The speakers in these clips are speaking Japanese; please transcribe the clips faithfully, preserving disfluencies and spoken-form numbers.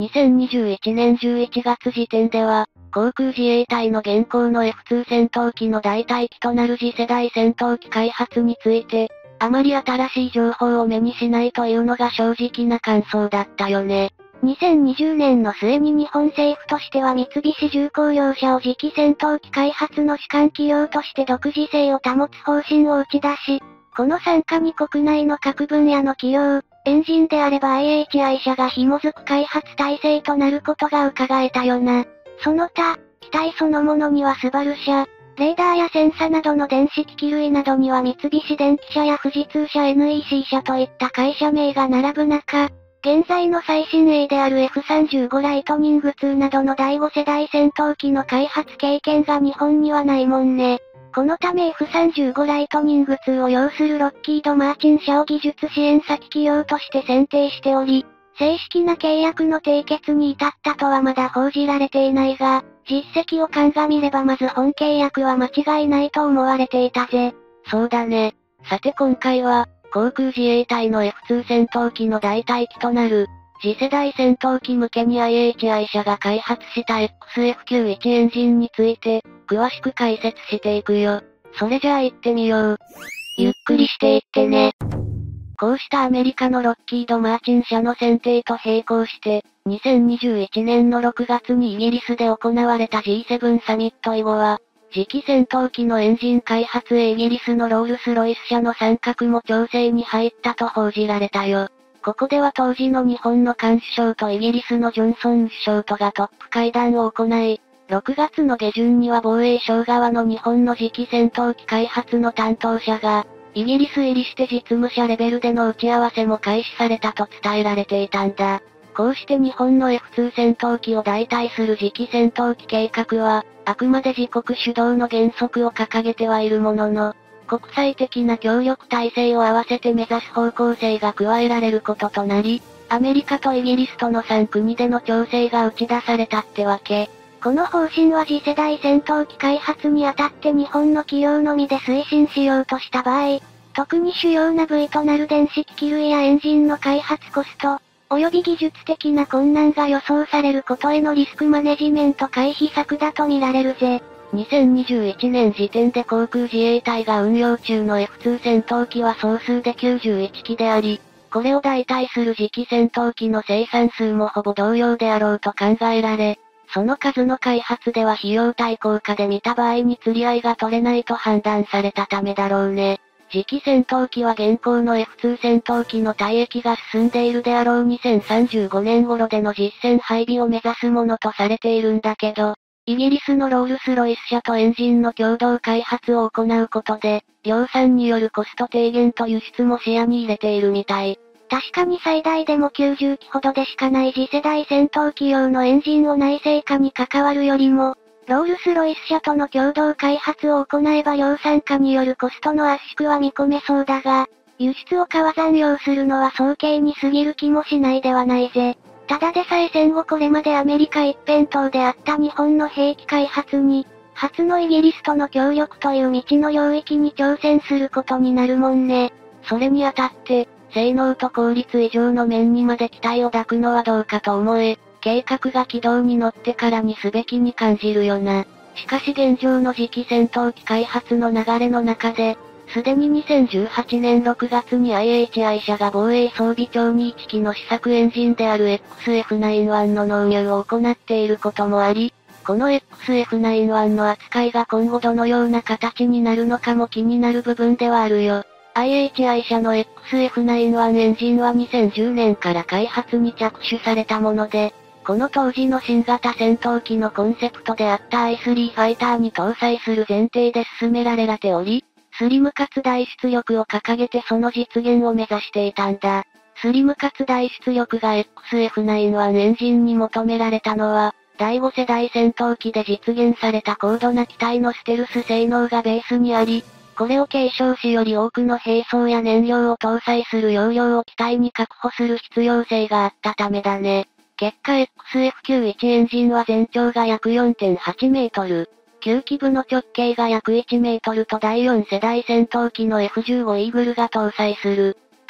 にせんにじゅういちねんじゅういちがつ時点では、航空自衛隊の現行の エフツー 戦闘機の代替機となる次世代戦闘機開発について、あまり新しい情報を目にしないというのが正直な感想だったよね。 にせんにじゅうねんの末に日本政府としては三菱重工業者を次期戦闘機開発の主管企業として独自性を保つ方針を打ち出し、この参加に国内の各分野の企業、エンジンであれば アイエイチアイ 社が紐づく開発体制となることが伺えたよな。その他、機体そのものにはスバル社、レーダーやセンサなどの電子機器類などには三菱電機社や富士通社 エヌイーシー 社といった会社名が並ぶ中、現在の最新鋭である エフさんじゅうご ライトニングツーなどのだいご世代戦闘機の開発経験が日本にはないもんね。このため エフさんじゅうご ライトニングツーを要するロッキード・マーチン社を技術支援先企業として選定しており、正式な契約の締結に至ったとはまだ報じられていないが、実績を鑑みればまず本契約は間違いないと思われていたぜ。 そうだね。さて今回は、航空自衛隊の エフツー 戦闘機の代替機となる、次世代戦闘機向けに アイエイチアイ 社が開発した エックスエフきゅうじゅういち エンジンについて、詳しく解説していくよ。それじゃあ行ってみよう。 ゆっくりしていってね。 こうしたアメリカのロッキード・マーチン社の選定と並行して、にせんにじゅういちねんのろくがつにイギリスで行われた ジーセブン サミット以後は、次期戦闘機のエンジン開発へイギリスのロールスロイス社の参画も調整に入ったと報じられたよ。ここでは当時の日本の菅首相とイギリスのジョンソン首相とがトップ会談を行い、ろくがつの下旬には防衛省側の日本の次期戦闘機開発の担当者が、イギリス入りして実務者レベルでの打ち合わせも開始されたと伝えられていたんだ。こうして日本の エフツー 戦闘機を代替する次期戦闘機計画は、あくまで自国主導の原則を掲げてはいるものの、国際的な協力体制を合わせて目指す方向性が加えられることとなり、アメリカとイギリスとのさん国での調整が打ち出されたってわけ。 この方針は次世代戦闘機開発にあたって日本の企業のみで推進しようとした場合、特に主要な部位となる電子機器類やエンジンの開発コスト、及び技術的な困難が予想されることへのリスクマネジメント回避策だと見られるぜ。 にせんにじゅういちねん時点で航空自衛隊が運用中の エフツー 戦闘機は総数できゅうじゅういちきであり、これを代替する次期戦闘機の生産数もほぼ同様であろうと考えられ、その数の開発では費用対効果で見た場合に釣り合いが取れないと判断されたためだろうね。次期戦闘機は現行の エフツー 戦闘機の退役が進んでいるであろうにせんさんじゅうごねん頃での実戦配備を目指すものとされているんだけど、イギリスのロールスロイス社とエンジンの共同開発を行うことで、量産によるコスト低減と輸出も視野に入れているみたい。 確かに最大でもきゅうじゅっきほどでしかない次世代戦闘機用のエンジンを内製化に関わるよりも、ロールスロイス社との共同開発を行えば量産化によるコストの圧縮は見込めそうだが、輸出を川残用するのは早計に過ぎる気もしないではないぜ。ただでさえ戦後これまでアメリカ一辺倒であった日本の兵器開発に、初のイギリスとの協力という未知の領域に挑戦することになるもんね。 それにあたって、性能と効率以上の面にまで期待を抱くのはどうかと思え、計画が軌道に乗ってからにすべきに感じるよな。しかし現状の次期戦闘機開発の流れの中で、すでににせんじゅうはちねんろくがつに アイエイチアイ 社が防衛装備庁にいっきの試作エンジンである エックスエフナインワン の納入を行っていることもあり、この エックスエフナインワン の扱いが今後どのような形になるのかも気になる部分ではあるよ。アイエイチアイ 社の エックスエフナインワン エンジンはにせんじゅうねんから開発に着手されたもので、この当時の新型戦闘機のコンセプトであった アイスリー ファイターに搭載する前提で進められており、スリムかつ大出力を掲げてその実現を目指していたんだ。スリムかつ大出力が エックスエフナインワン エンジンに求められたのは、だいご世代戦闘機で実現された高度な機体のステルス性能がベースにあり、これを継承しより多くの兵装や燃料を搭載する容量を機体に確保する必要性があったためだね。結果 エックスエフきゅうじゅういち エンジンは全長が約 よんてんはちメートル、きゅうきぶの直径が約いちメートルとだいよん世代戦闘機の エフじゅうごイーグルが搭載する、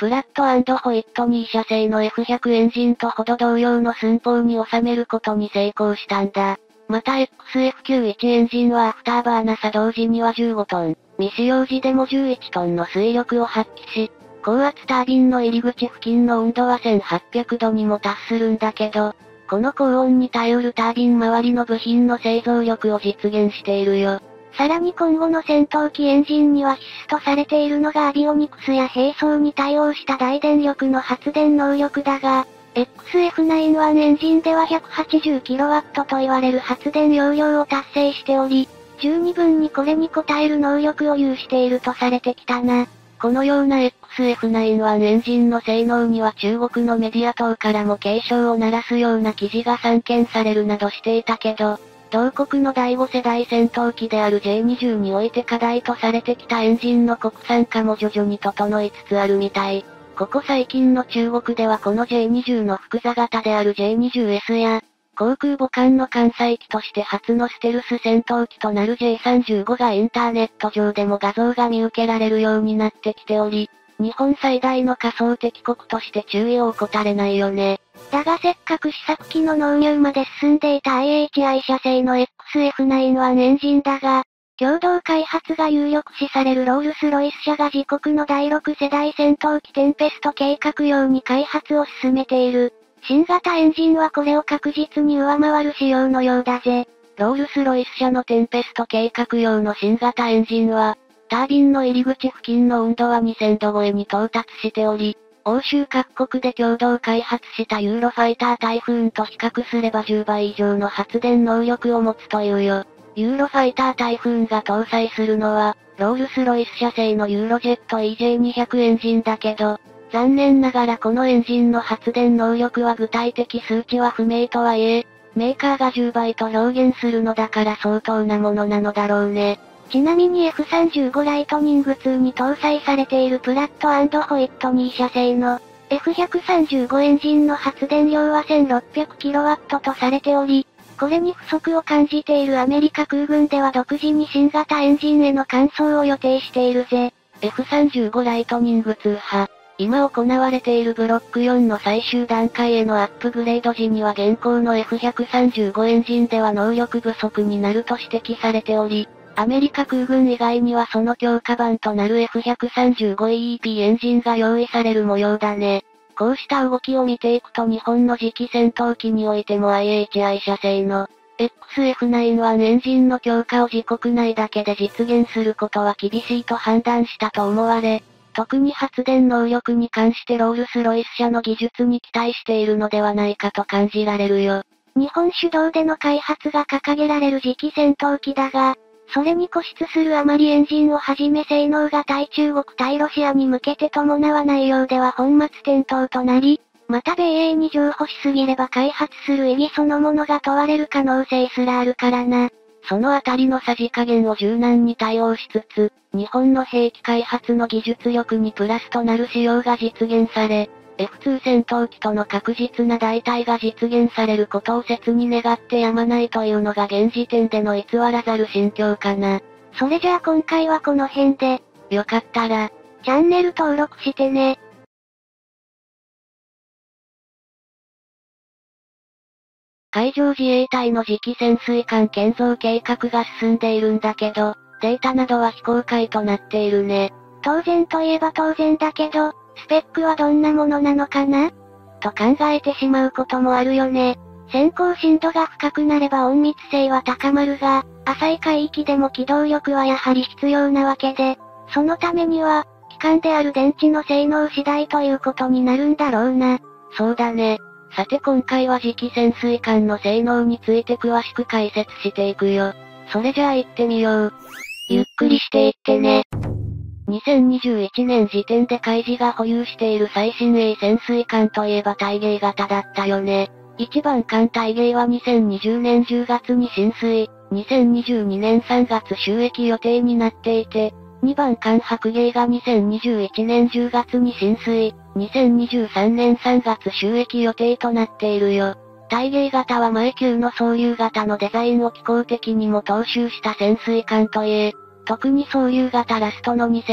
プラット&ホイットニー社製の エフひゃく エンジンとほど同様の寸法に収めることに成功したんだ。また エックスエフきゅうじゅういち エンジンはアフターバーナ作動時にはじゅうごトン、未使用時でもじゅういちトンの推力を発揮し、高圧タービンの入り口付近の温度はせんはっぴゃくどにも達するんだけど、この高温に耐えうるタービン周りの部品の製造力を実現しているよ。 さらに今後の戦闘機エンジンには必須とされているのがアビオニクスや並走に対応した大電力の発電能力だが、エックスエフきゅうじゅういち エンジンでは ひゃくはちじゅうキロワット と言われる発電容量を達成しており、十二分にこれに応える能力を有しているとされてきたな。 このような エックスエフきゅうじゅういち エンジンの性能には中国のメディア等からも警鐘を鳴らすような記事が散見されるなどしていたけど、同国のだいご世代戦闘機である ジェイにじゅう において課題とされてきたエンジンの国産化も徐々に整いつつあるみたい。ここ最近の中国ではこの ジェイにじゅう の複座型である ジェイにじゅうエス や、航空母艦の艦載機として初のステルス戦闘機となる ジェイさんじゅうご がインターネット上でも画像が見受けられるようになってきており、日本最大の仮想敵国として注意を怠れないよね。 だがせっかく試作機の納入まで進んでいた アイエイチアイ 社製の エックスエフきゅうじゅういち エンジンだが、共同開発が有力視されるロールスロイス社が自国のだいろく世代戦闘機テンペスト計画用に開発を進めている。新型エンジンはこれを確実に上回る仕様のようだぜ。 ロールスロイス社のテンペスト計画用の新型エンジンは、タービンの入り口付近の温度はにせんど超えに到達しており、欧州各国で共同開発したユーロファイタータイフーンと比較すればじゅうばい以上の発電能力を持つというよ。ユーロファイタータイフーンが搭載するのは、ロールスロイス社製のユーロジェット イージェーにひゃく エンジンだけど、残念ながらこのエンジンの発電能力は具体的数値は不明とはいえ、メーカーがじゅうばいと表現するのだから相当なものなのだろうね。 ちなみに エフさんじゅうご ライトニングツーに搭載されているプラット&ホイットニー社製の エフひゃくさんじゅうご エンジンの発電量は せんろっぴゃくキロワット とされており、これに不足を感じているアメリカ空軍では独自に新型エンジンへの換装を予定しているぜ。 エフさんじゅうご ライトニングツー派。今行われているブロックよんの最終段階へのアップグレード時には現行の エフひゃくさんじゅうご エンジンでは能力不足になると指摘されており、アメリカ空軍以外にはその強化版となる エフひゃくさんじゅうごイーイーピー エンジンが用意される模様だね。こうした動きを見ていくと日本の次期戦闘機においても アイエイチアイ 社製の エックスエフきゅうじゅういち エンジンの強化を自国内だけで実現することは厳しいと判断したと思われ、特に発電能力に関してロールスロイス社の技術に期待しているのではないかと感じられるよ。 日本主導での開発が掲げられる次期戦闘機だが、それに固執するあまりエンジンをはじめ性能が対中国対ロシアに向けて伴わないようでは本末転倒となり、また米英に譲歩しすぎれば開発する意義そのものが問われる可能性すらあるからな。 そのあたりのさじ加減を柔軟に対応しつつ、日本の兵器開発の技術力にプラスとなる仕様が実現され、エフツー 戦闘機との確実な代替が実現されることを切に願ってやまないというのが現時点での偽らざる心境かな。 それじゃあ今回はこの辺で、 よかったら、 チャンネル登録してね。 海上自衛隊の次期潜水艦建造計画が進んでいるんだけど、データなどは非公開となっているね。 当然といえば当然だけど、スペックはどんなものなのかなと考えてしまうこともあるよね。潜航深度が深くなれば隠密性は高まるが、浅い海域でも機動力はやはり必要なわけで、そのためには、基幹である電池の性能次第ということになるんだろうな。 そうだね。さて今回は次期潜水艦の性能について詳しく解説していくよ。それじゃあ行ってみよう。 ゆっくりしていってね。 にせんにじゅういちねん時点で海自が保有している最新鋭潜水艦といえば大鯨型だったよね。いちばん艦大鯨はにせんにじゅうねんじゅうがつに進水、にせんにじゅうにねんさんがつ就役予定になっていて、にばん艦白鯨がにせんにじゅういちねんじゅうがつに進水、にせんにじゅうさんねんさんがつ就役予定となっているよ。大鯨型は前級の総流型のデザインを機構的にも踏襲した潜水艦といえ、特に総流型ラストのに隻、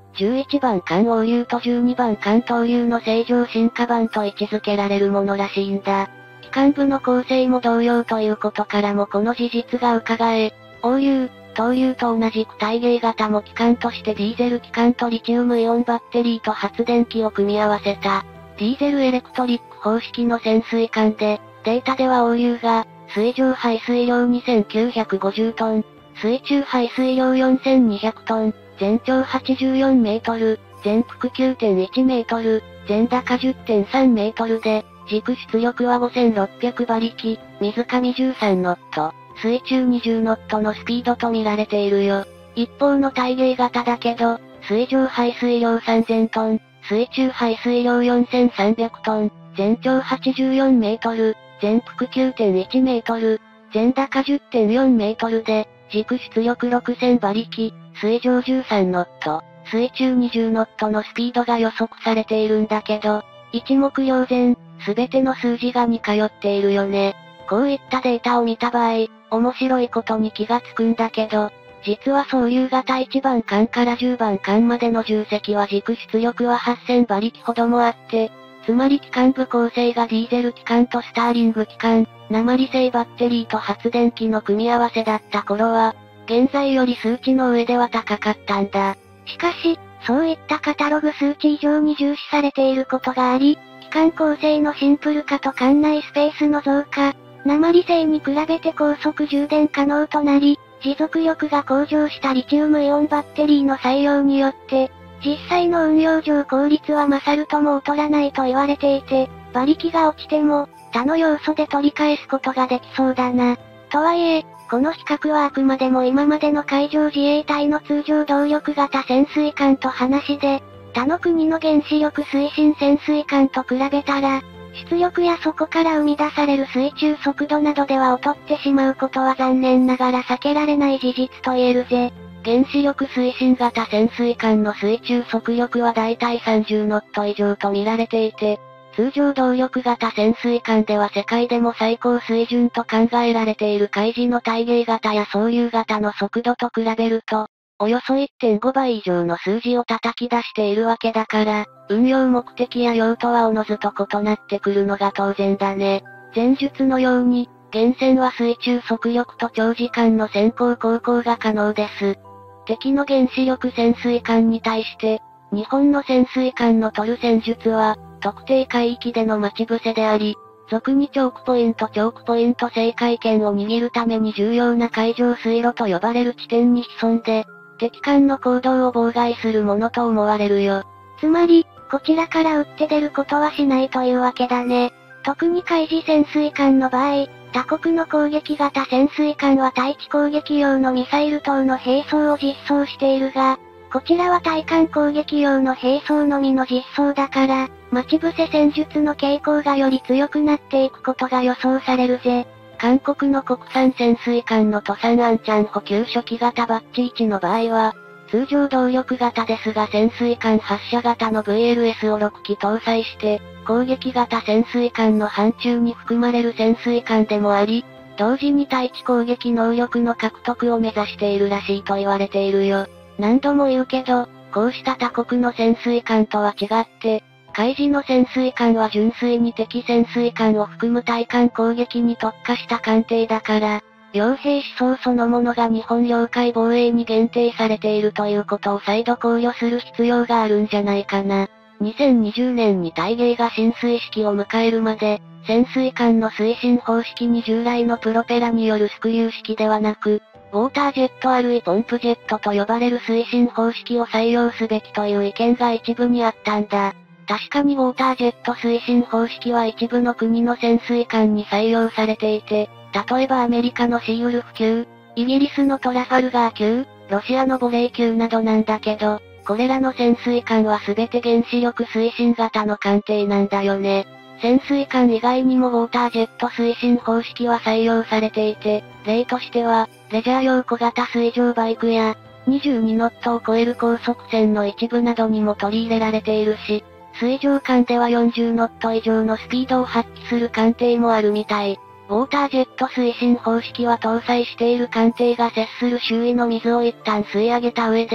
じゅういちばん艦応流とじゅうにばん艦東流の正常進化版と位置づけられるものらしいんだ。機関部の構成も同様ということからもこの事実が伺え、応流、東流と同じく体芸型も機関としてディーゼル機関とリチウムイオンバッテリーと発電機を組み合わせた、ディーゼルエレクトリック方式の潜水艦で、データでは応流が、水上排水量にせんきゅうひゃくごじゅうトン、水中排水量よんせんにひゃくトン、全長はちじゅうよんメートル、全幅 きゅうてんいちメートル、全高 じゅってんさんメートルで、軸出力はごせんろっぴゃくばりき、水上じゅうさんノット、水中にじゅうノットのスピードと見られているよ。一方の体芸型だけど、水上排水量さんぜんトン、水中排水量よんせんさんびゃくトン、全長はちじゅうよんメートル、全幅 きゅうてんいちメートル、全高 じゅってんよんメートルで、軸出力ろくせんばりき、水上じゅうさんノット、水中にじゅうノットのスピードが予測されているんだけど、一目瞭然、すべての数字が似通っているよね。こういったデータを見た場合、面白いことに気がつくんだけど、実は総流型いちばん艦からじゅうばん艦までの重積は軸出力ははっせんばりきほどもあって、つまり機関部構成がディーゼル機関とスターリング機関、鉛製バッテリーと発電機の組み合わせだった頃は、現在より数値の上では高かったんだ。 しかし、そういったカタログ数値以上に重視されていることがあり、機関構成のシンプル化と艦内スペースの増加、鉛製に比べて高速充電可能となり、持続力が向上したリチウムイオンバッテリーの採用によって、実際の運用上効率は勝るとも劣らないと言われていて、馬力が落ちても、他の要素で取り返すことができそうだな。とはいえ、この比較はあくまでも今までの海上自衛隊の通常動力型潜水艦と話で、他の国の原子力推進潜水艦と比べたら、出力やそこから生み出される水中速度などでは劣ってしまうことは残念ながら避けられない事実と言えるぜ。 原子力推進型潜水艦の水中速力はだいたいさんじゅうノット以上と見られていて、通常動力型潜水艦では世界でも最高水準と考えられている海事の体芸型や総流型の速度と比べると、およそ いってんごばい以上の数字を叩き出しているわけだから、運用目的や用途はおのずと異なってくるのが当然だね。前述のように、原潜は水中速力と長時間の先行航行が可能です。敵の原子力潜水艦に対して、日本の潜水艦の取る戦術は、特定海域での待ち伏せであり、俗にチョークポイントチョークポイント制海権を握るために重要な海上水路と呼ばれる地点に潜んで、敵艦の行動を妨害するものと思われるよ。 つまり、こちらから撃って出ることはしないというわけだね。特に海事潜水艦の場合、他国の攻撃型潜水艦は対地攻撃用のミサイル等の並走を実装しているが、こちらは対艦攻撃用の並走のみの実装だから、待ち伏せ戦術の傾向がより強くなっていくことが予想されるぜ。 韓国の国産潜水艦のトサンアンチャン補給初期型バッチいちの場合は、通常動力型ですが潜水艦発射型の ブイエルエス をろっき搭載して、攻撃型潜水艦の範疇に含まれる潜水艦でもあり、同時に対地攻撃能力の獲得を目指しているらしいと言われているよ。何度も言うけど、こうした他国の潜水艦とは違って、海事の潜水艦は純粋に敵潜水艦を含む対艦攻撃に特化した艦艇だから、両兵思想そのものが日本領海防衛に限定されているということを再度考慮する必要があるんじゃないかな。にせんにじゅうねんに体芸が進水式を迎えるまで、潜水艦の推進方式に従来のプロペラによるスクリュー式ではなく、ウォータージェットあるいポンプジェットと呼ばれる推進方式を採用すべきという意見が一部にあったんだ。確かにウォータージェット推進方式は一部の国の潜水艦に採用されていて、例えばアメリカのシーウルフ級、イギリスのトラファルガー級、ロシアのボレイ級などなんだけど、これらの潜水艦はすべて原子力推進型の艦艇なんだよね。潜水艦以外にもウォータージェット推進方式は採用されていて、例としては、レジャー用小型水上バイクや、にじゅうにノットを超える高速船の一部などにも取り入れられているし、水上艦ではよんじゅうノット以上のスピードを発揮する艦艇もあるみたい。ウォータージェット推進方式は搭載している艦艇が接する周囲の水を一旦吸い上げた上で、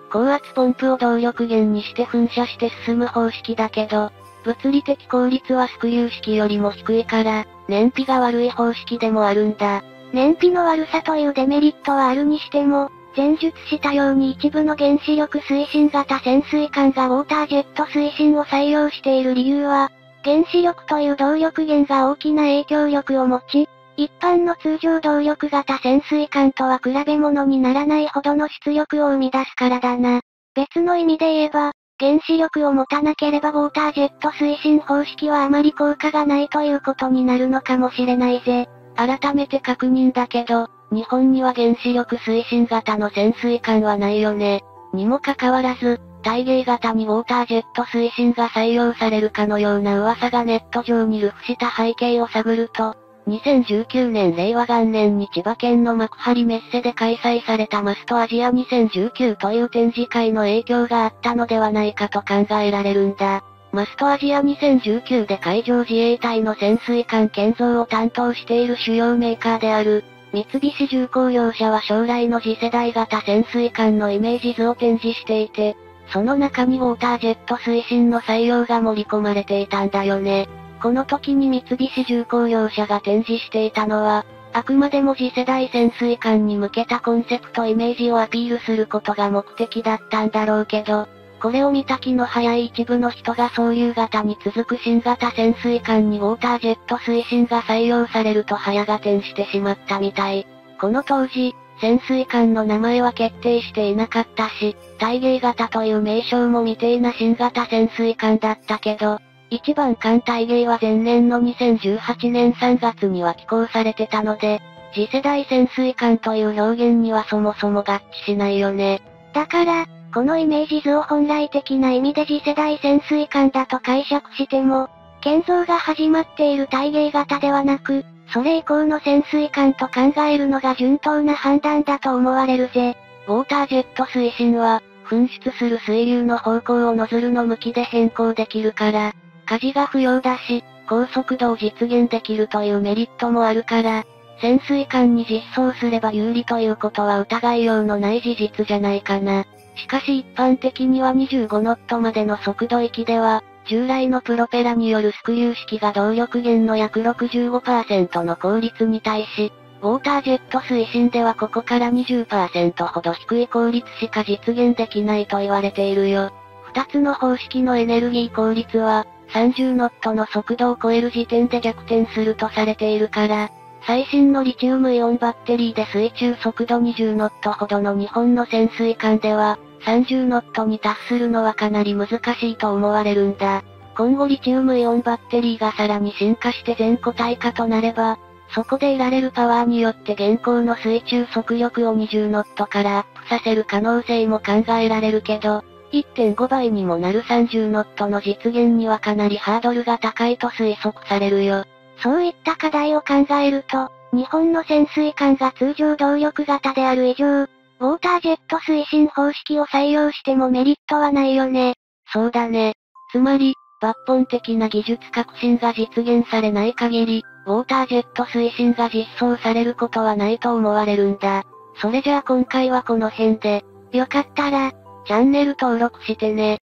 高圧ポンプを動力源にして噴射して進む方式だけど、物理的効率はスクリュー式よりも低いから、燃費が悪い方式でもあるんだ。 燃費の悪さというデメリットはあるにしても、前述したように一部の原子力推進型潜水艦がウォータージェット推進を採用している理由は、原子力という動力源が大きな影響力を持ち、一般の通常動力型潜水艦とは比べ物にならないほどの出力を生み出すからだな。別の意味で言えば、原子力を持たなければウォータージェット推進方式はあまり効果がないということになるのかもしれないぜ。 改めて確認だけど、日本には原子力推進型の潜水艦はないよね。にもかかわらず、対芸型にウォータージェット推進が採用されるかのような噂がネット上に流布した背景を探ると、にせんじゅうきゅうねん令和元年に千葉県の幕張メッセで開催されたマストアジアにせんじゅうきゅうという展示会の影響があったのではないかと考えられるんだ。マストアジアにせんじゅうきゅうで海上自衛隊の潜水艦建造を担当している主要メーカーである、三菱重工業者は将来の次世代型潜水艦のイメージ図を展示していて、その中にウォータージェット推進の採用が盛り込まれていたんだよね。この時に三菱重工業者が展示していたのは、あくまでも次世代潜水艦に向けたコンセプトイメージをアピールすることが目的だったんだろうけど、これを見た気の早い一部の人がそういう型に続く新型潜水艦にウォータージェット推進が採用されると早が転してしまったみたい。この当時、潜水艦の名前は決定していなかったし、対芸型という名称も未定な新型潜水艦だったけど、一番艦対芸は前年のにせんじゅうはちねんさんがつには寄港されてたので、次世代潜水艦という表現にはそもそも合致しないよね。 だから、このイメージ図を本来的な意味で次世代潜水艦だと解釈しても、建造が始まっている対芸型ではなく、それ以降の潜水艦と考えるのが順当な判断だと思われるぜ。 ウォータージェット推進は、噴出する水流の方向をノズルの向きで変更できるから、舵が不要だし、高速度を実現できるというメリットもあるから、潜水艦に実装すれば有利ということは疑いようのない事実じゃないかな。しかし一般的にはにじゅうごノットまでの速度域では、従来のプロペラによるスクリュー式が動力源の約 ろくじゅうごパーセント の効率に対し、ウォータージェット推進ではここから にじゅっパーセント ほど低い効率しか実現できないと言われているよ。二つの方式のエネルギー効率は、さんじゅうノットの速度を超える時点で逆転するとされているから、最新のリチウムイオンバッテリーで水中速度にじゅうノットほどの日本の潜水艦では、さんじゅうノットに達するのはかなり難しいと思われるんだ。今後リチウムイオンバッテリーがさらに進化して全固体化となれば、そこで得られるパワーによって現行の水中速力をにじゅうノットからアップさせる可能性も考えられるけど、いってんごばいにもなるさんじゅうノットの実現にはかなりハードルが高いと推測されるよ。 そういった課題を考えると、日本の潜水艦が通常動力型である以上、ウォータージェット推進方式を採用してもメリットはないよね。 そうだね。つまり、抜本的な技術革新が実現されない限り、ウォータージェット推進が実装されることはないと思われるんだ。それじゃあ今回はこの辺で、 よかったら、 チャンネル登録してね。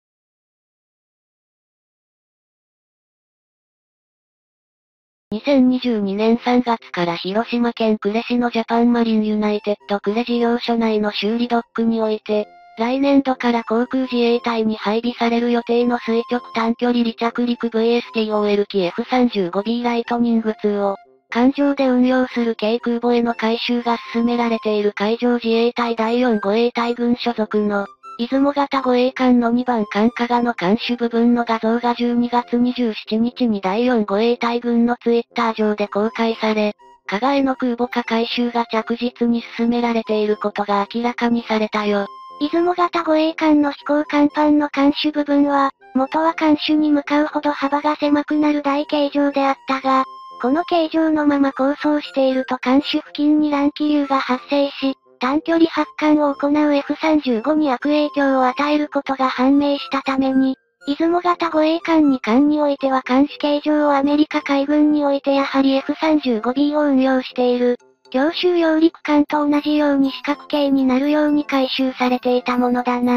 にせんにじゅうにねんさんがつから広島県呉市のジャパンマリンユナイテッド呉事業所内の修理ドックにおいて、来年度から航空自衛隊に配備される予定の垂直短距離離着陸 ブイエスティーオーエル 機 エフさんじゅうごビー ライトニングツーを、艦上で運用する軽空母への改修が進められている海上自衛隊だいよん護衛隊軍所属の、出雲型護衛艦のにばん艦加賀の艦首部分の画像がじゅうにがつにじゅうしちにちにだいよん護衛隊軍のツイッター上で公開され、加賀への空母化改修が着実に進められていることが明らかにされたよ。 出雲型護衛艦の飛行甲板の艦首部分は、元は艦首に向かうほど幅が狭くなる大形状であったが、この形状のまま構想していると艦首付近に乱気流が発生し、短距離発艦を行う エフさんじゅうご に悪影響を与えることが判明したために、出雲型護衛艦に艦においては艦首形状をアメリカ海軍においてやはり エフさんじゅうごビー を運用している。強襲揚陸艦と同じように四角形になるように改修されていたものだな。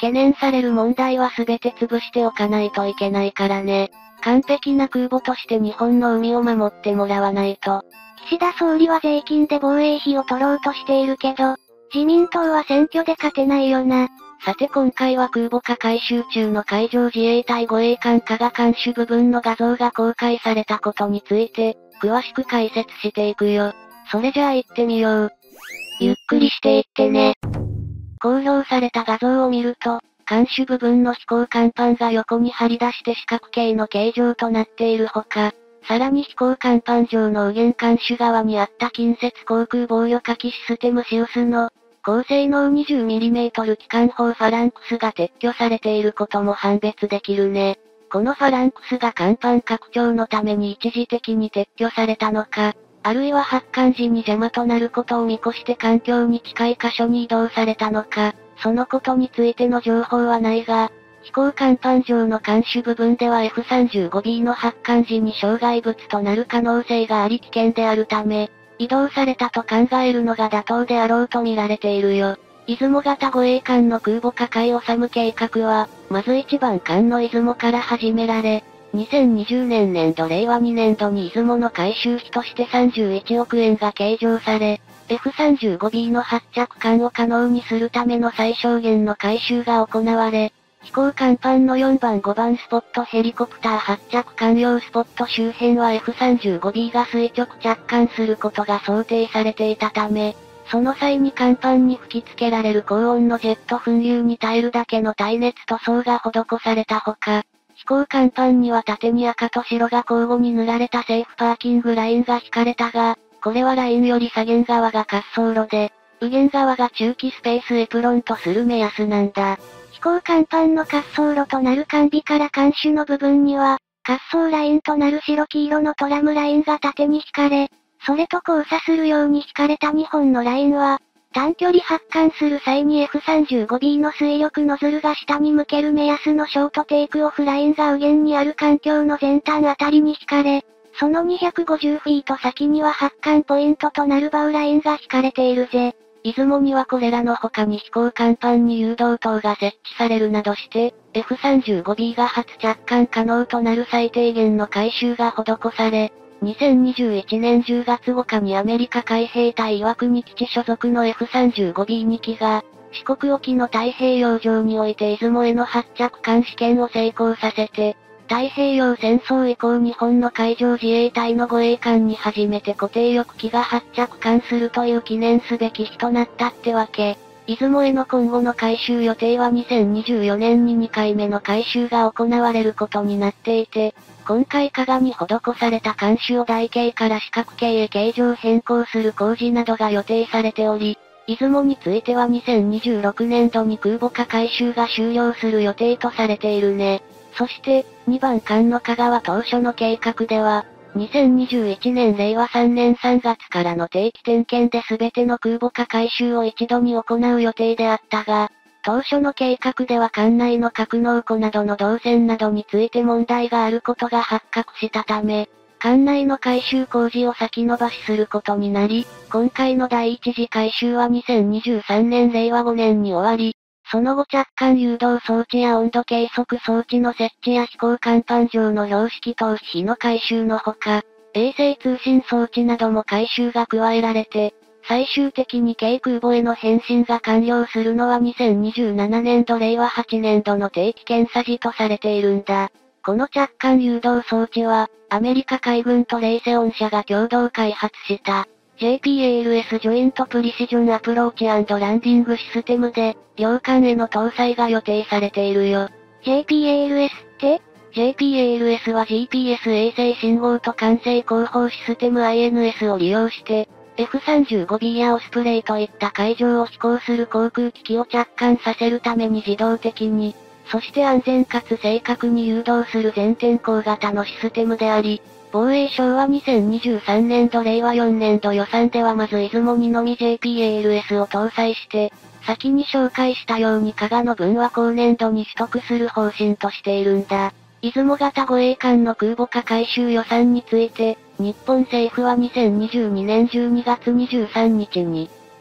懸念される問題は全て潰しておかないといけないからね。完璧な空母として日本の海を守ってもらわないと。 岸田総理は税金で防衛費を取ろうとしているけど、自民党は選挙で勝てないよな。 さて今回は空母化改修中の海上自衛隊護衛艦加賀艦首部分の画像が公開されたことについて、詳しく解説していくよ。それじゃあ行ってみよう。 ゆっくりしていってね。 公表された画像を見ると、艦首部分の飛行甲板が横に張り出して四角形の形状となっているほか、さらに飛行甲板上の右舷艦首側にあった近接航空防御火器システムシウスの、高性能 にじゅうミリメートル 機関砲ファランクスが撤去されていることも判別できるね。このファランクスが甲板拡張のために一時的に撤去されたのか、あるいは発艦時に邪魔となることを見越して環境に近い箇所に移動されたのか、そのことについての情報はないが、飛行甲板上の艦首部分では エフさんじゅうごビー の発艦時に障害物となる可能性があり危険であるため、移動されたと考えるのが妥当であろうと見られているよ。出雲型護衛艦の空母化海治計画は、まずいちばん艦の出雲から始められ、にせんにじゅうねん年度令和に年度に出雲の改修費としてさんじゅういちおくえんが計上され、エフさんじゅうごビー の発着艦を可能にするための最小限の改修が行われ、飛行甲板のよんばんごばんスポットヘリコプター発着艦用スポット周辺は エフさんじゅうごビー が垂直着艦することが想定されていたため、その際に甲板に吹き付けられる高温のジェット噴流に耐えるだけの耐熱塗装が施されたほか、飛行甲板には縦に赤と白が交互に塗られたセーフパーキングラインが引かれたが、これはラインより左舷側が滑走路で、右舷側が駐機スペースエプロンとする目安なんだ。 飛行甲板の滑走路となる艦尾から艦首の部分には、滑走ラインとなる白黄色のトラムラインが縦に引かれ、それと交差するように引かれたにほんのラインは、短距離発艦する際に エフさんじゅうごビー の水力ノズルが下に向ける目安のショートテイクオフラインが右舷にある艦橋の前端あたりに引かれ、そのにひゃくごじゅうフィート先には発艦ポイントとなるバウラインが引かれているぜ。 出雲にはこれらの他に飛行甲板に誘導灯が設置されるなどして、エフさんじゅうごビー が初着艦可能となる最低限の改修が施され、にせんにじゅういちねんじゅうがつごかにアメリカ海兵隊岩国基地所属の エフさんじゅうごビーに 機が、四国沖の太平洋上において出雲への発着艦試験を成功させて、太平洋戦争以降日本の海上自衛隊の護衛艦に初めて固定翼機が発着艦するという記念すべき日となったってわけ。出雲への今後の改修予定はにせんにじゅうよねんににかいめの改修が行われることになっていて、今回加賀に施された艦首を台形から四角形へ形状変更する工事などが予定されており、出雲についてはにせんにじゅうろくねんどに空母化改修が終了する予定とされているね。そして、にばん艦の加賀は当初の計画では、にせんにじゅういちねん令和さんねんさんがつからの定期点検で全ての空母化改修を一度に行う予定であったが、当初の計画では艦内の格納庫などの動線などについて問題があることが発覚したため、艦内の改修工事を先延ばしすることになり、今回の第一次改修はにせんにじゅうさんねん令和ごねんに終わり、その後着艦誘導装置や温度計測装置の設置や飛行甲板上の標識灯費の改修のほか、衛星通信装置なども改修が加えられて、最終的に軽空母への変身が完了するのはにせんにじゅうななねんど令和はちねんどの定期検査時とされているんだ。この着艦誘導装置は、アメリカ海軍とレイセオン社が共同開発した、ジェイピーエーエルエス ジョイントプリシジョンアプローチ&ランディングシステムで、両艦への搭載が予定されているよ。 ジェイピーエーエルエス ってジェイピーエーエルエス は ジーピーエス 衛星信号と管制広報システム アイエヌエス を利用して、エフさんじゅうごビー やオスプレイといった海上を飛行する航空機器を着艦させるために自動的に、そして安全かつ正確に誘導する全天候型のシステムであり、防衛省はにせんにじゅうさんねんど令和よねんど予算ではまず出雲にのみ ジェイピーエーエルエス を搭載して、先に紹介したように加賀の分は後年度に取得する方針としているんだ。出雲型護衛艦の空母化改修予算について、日本政府はにせんにじゅうにねんじゅうにがつにじゅうさんにちに、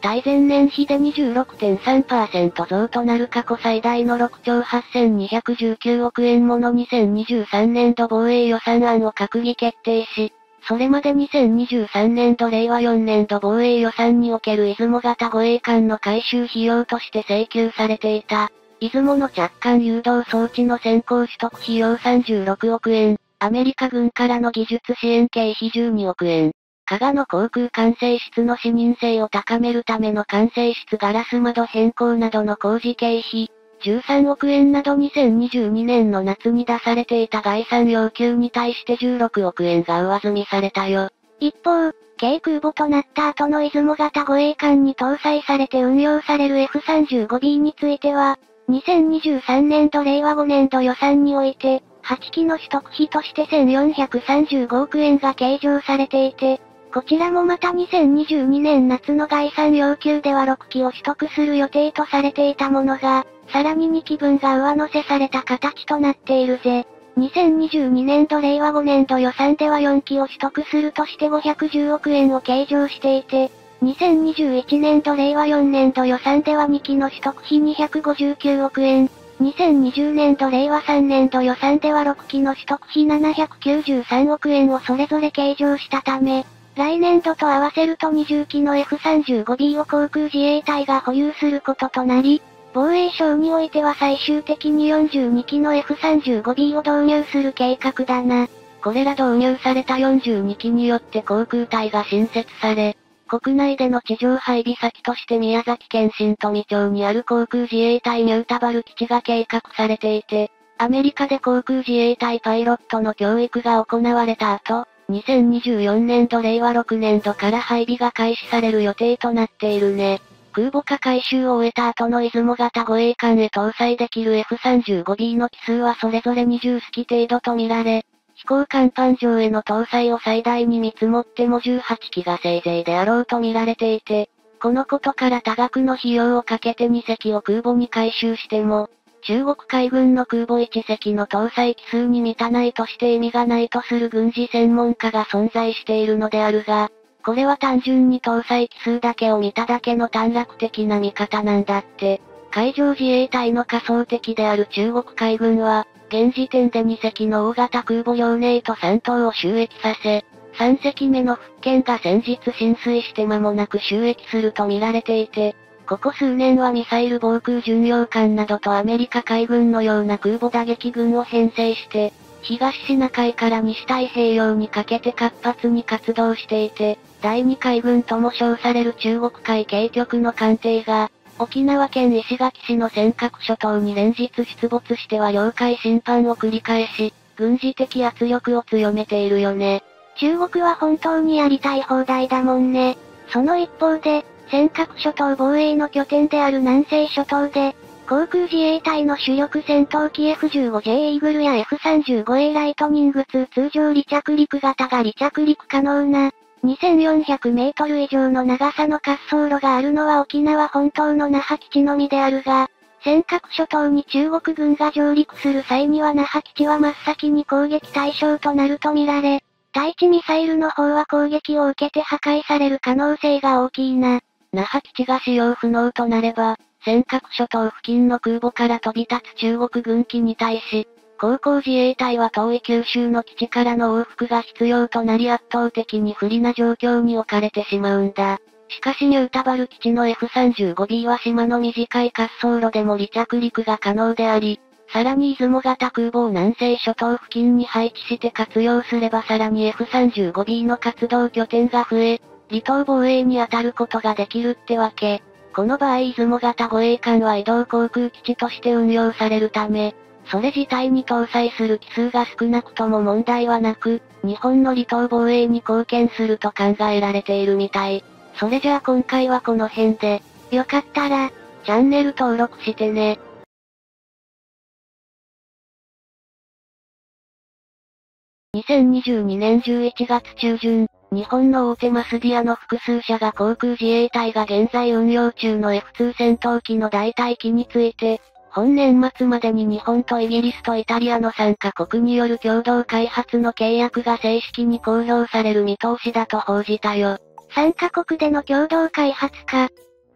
対前年比で にじゅうろくてんさんパーセント 増となる過去最大のろくちょうはっせんにひゃくじゅうきゅうおくえんものにせんにじゅうさんねんど防衛予算案を閣議決定し、それまでにせんにじゅうさんねんどれいわよねんど防衛予算における出雲型護衛艦の改修費用として請求されていた。出雲の着艦誘導装置の先行取得費用さんじゅうろくおくえん、アメリカ軍からの技術支援経費じゅうにおくえん、加賀の航空管制室の視認性を高めるための管制室ガラス窓変更などの工事経費、じゅうさんおくえんなどにせんにじゅうにねんの夏に出されていた概算要求に対してじゅうろくおくえんが上積みされたよ。 一方、軽空母となった後の出雲型護衛艦に搭載されて運用される エフさんじゅうごビー については、にせんにじゅうさんねんどれいわごねんど予算において、はちきの取得費としてせんよんひゃくさんじゅうごおくえんが計上されていて、こちらもまたにせんにじゅうにねん夏の概算要求ではろっきを取得する予定とされていたものが、さらににきぶんが上乗せされた形となっているぜ。にせんにじゅうにねんどれいわごねんど予算ではよんきを取得するとしてごひゃくじゅうおくえんを計上していて、にせんにじゅういちねんどれいわよねんど予算ではにきの取得費にひゃくごじゅうきゅうおくえん、にせんにじゅうねんどれいわさんねんど予算ではろっきの取得費ななひゃくきゅうじゅうさんおくえんをそれぞれ計上したため、来年度と合わせるとにじゅっきの エフさんじゅうごビー を航空自衛隊が保有することとなり、防衛省においては最終的によんじゅうにきの エフさんじゅうごビー を導入する計画だな。 これら導入されたよんじゅうにきによって航空隊が新設され、国内での地上配備先として宮崎県新富町にある航空自衛隊ニュータバル基地が計画されていて、アメリカで航空自衛隊パイロットの教育が行われた後、にせんにじゅうよねんどれいわろくねんどから配備が開始される予定となっているね。空母化改修を終えた後の出雲型護衛艦へ搭載できる エフさんじゅうごビー の機数はそれぞれにじゅっすき程度とみられ、飛行甲板上への搭載を最大に見積もってもじゅうはちきがせいぜいであろうと見られていて、このことから多額の費用をかけてにせきを空母に改修しても、中国海軍の空母いちせきの搭載機数に満たないとして意味がないとする軍事専門家が存在しているのであるが、これは単純に搭載機数だけを見ただけの短絡的な見方なんだって。海上自衛隊の仮想敵である中国海軍は、現時点でにせきの大型空母遼寧とさんとうを就役させ、さんせきめの福建が先日浸水して間もなく就役すると見られていて、ここ数年はミサイル防空巡洋艦などとアメリカ海軍のような空母打撃群を編成して、東シナ海から西太平洋にかけて活発に活動していて、第二海軍とも称される中国海警局の艦艇が、沖縄県石垣市の尖閣諸島に連日出没しては領海侵犯を繰り返し、軍事的圧力を強めているよね。 中国は本当にやりたい放題だもんね。その一方で、尖閣諸島防衛の拠点である南西諸島で、航空自衛隊の主力戦闘機 エフじゅうごジェー イーグルや エフさんじゅうごエー ライトニングツー通常離着陸型が離着陸可能な、にせんよんひゃくメートル以上の長さの滑走路があるのは沖縄本島の那覇基地のみであるが、尖閣諸島に中国軍が上陸する際には那覇基地は真っ先に攻撃対象となるとみられ、対地ミサイルの方は攻撃を受けて破壊される可能性が大きいな。 那覇基地が使用不能となれば、尖閣諸島付近の空母から飛び立つ中国軍機に対し、航空自衛隊は遠い九州の基地からの往復が必要となり圧倒的に不利な状況に置かれてしまうんだ。しかしニュータバル基地の エフさんじゅうごビー は島の短い滑走路でも離着陸が可能であり、さらに出雲型空母を南西諸島付近に配置して活用すればさらに エフさんじゅうごビー の活動拠点が増え、離島防衛に当たることができるってわけ。この場合出雲型護衛艦は移動航空基地として運用されるため、それ自体に搭載する機数が少なくとも問題はなく、日本の離島防衛に貢献すると考えられているみたい。それじゃあ今回はこの辺で、 よかったら、 チャンネル登録してね。にせんにじゅうにねんじゅういちがつちゅうじゅん、日本の大手マスディアの複数社が航空自衛隊が現在運用中の エフツー 戦闘機の代替機について、本年末までに日本とイギリスとイタリアのさんカ国による共同開発の契約が正式に公表される見通しだと報じたよ。 さんカ国での共同開発か。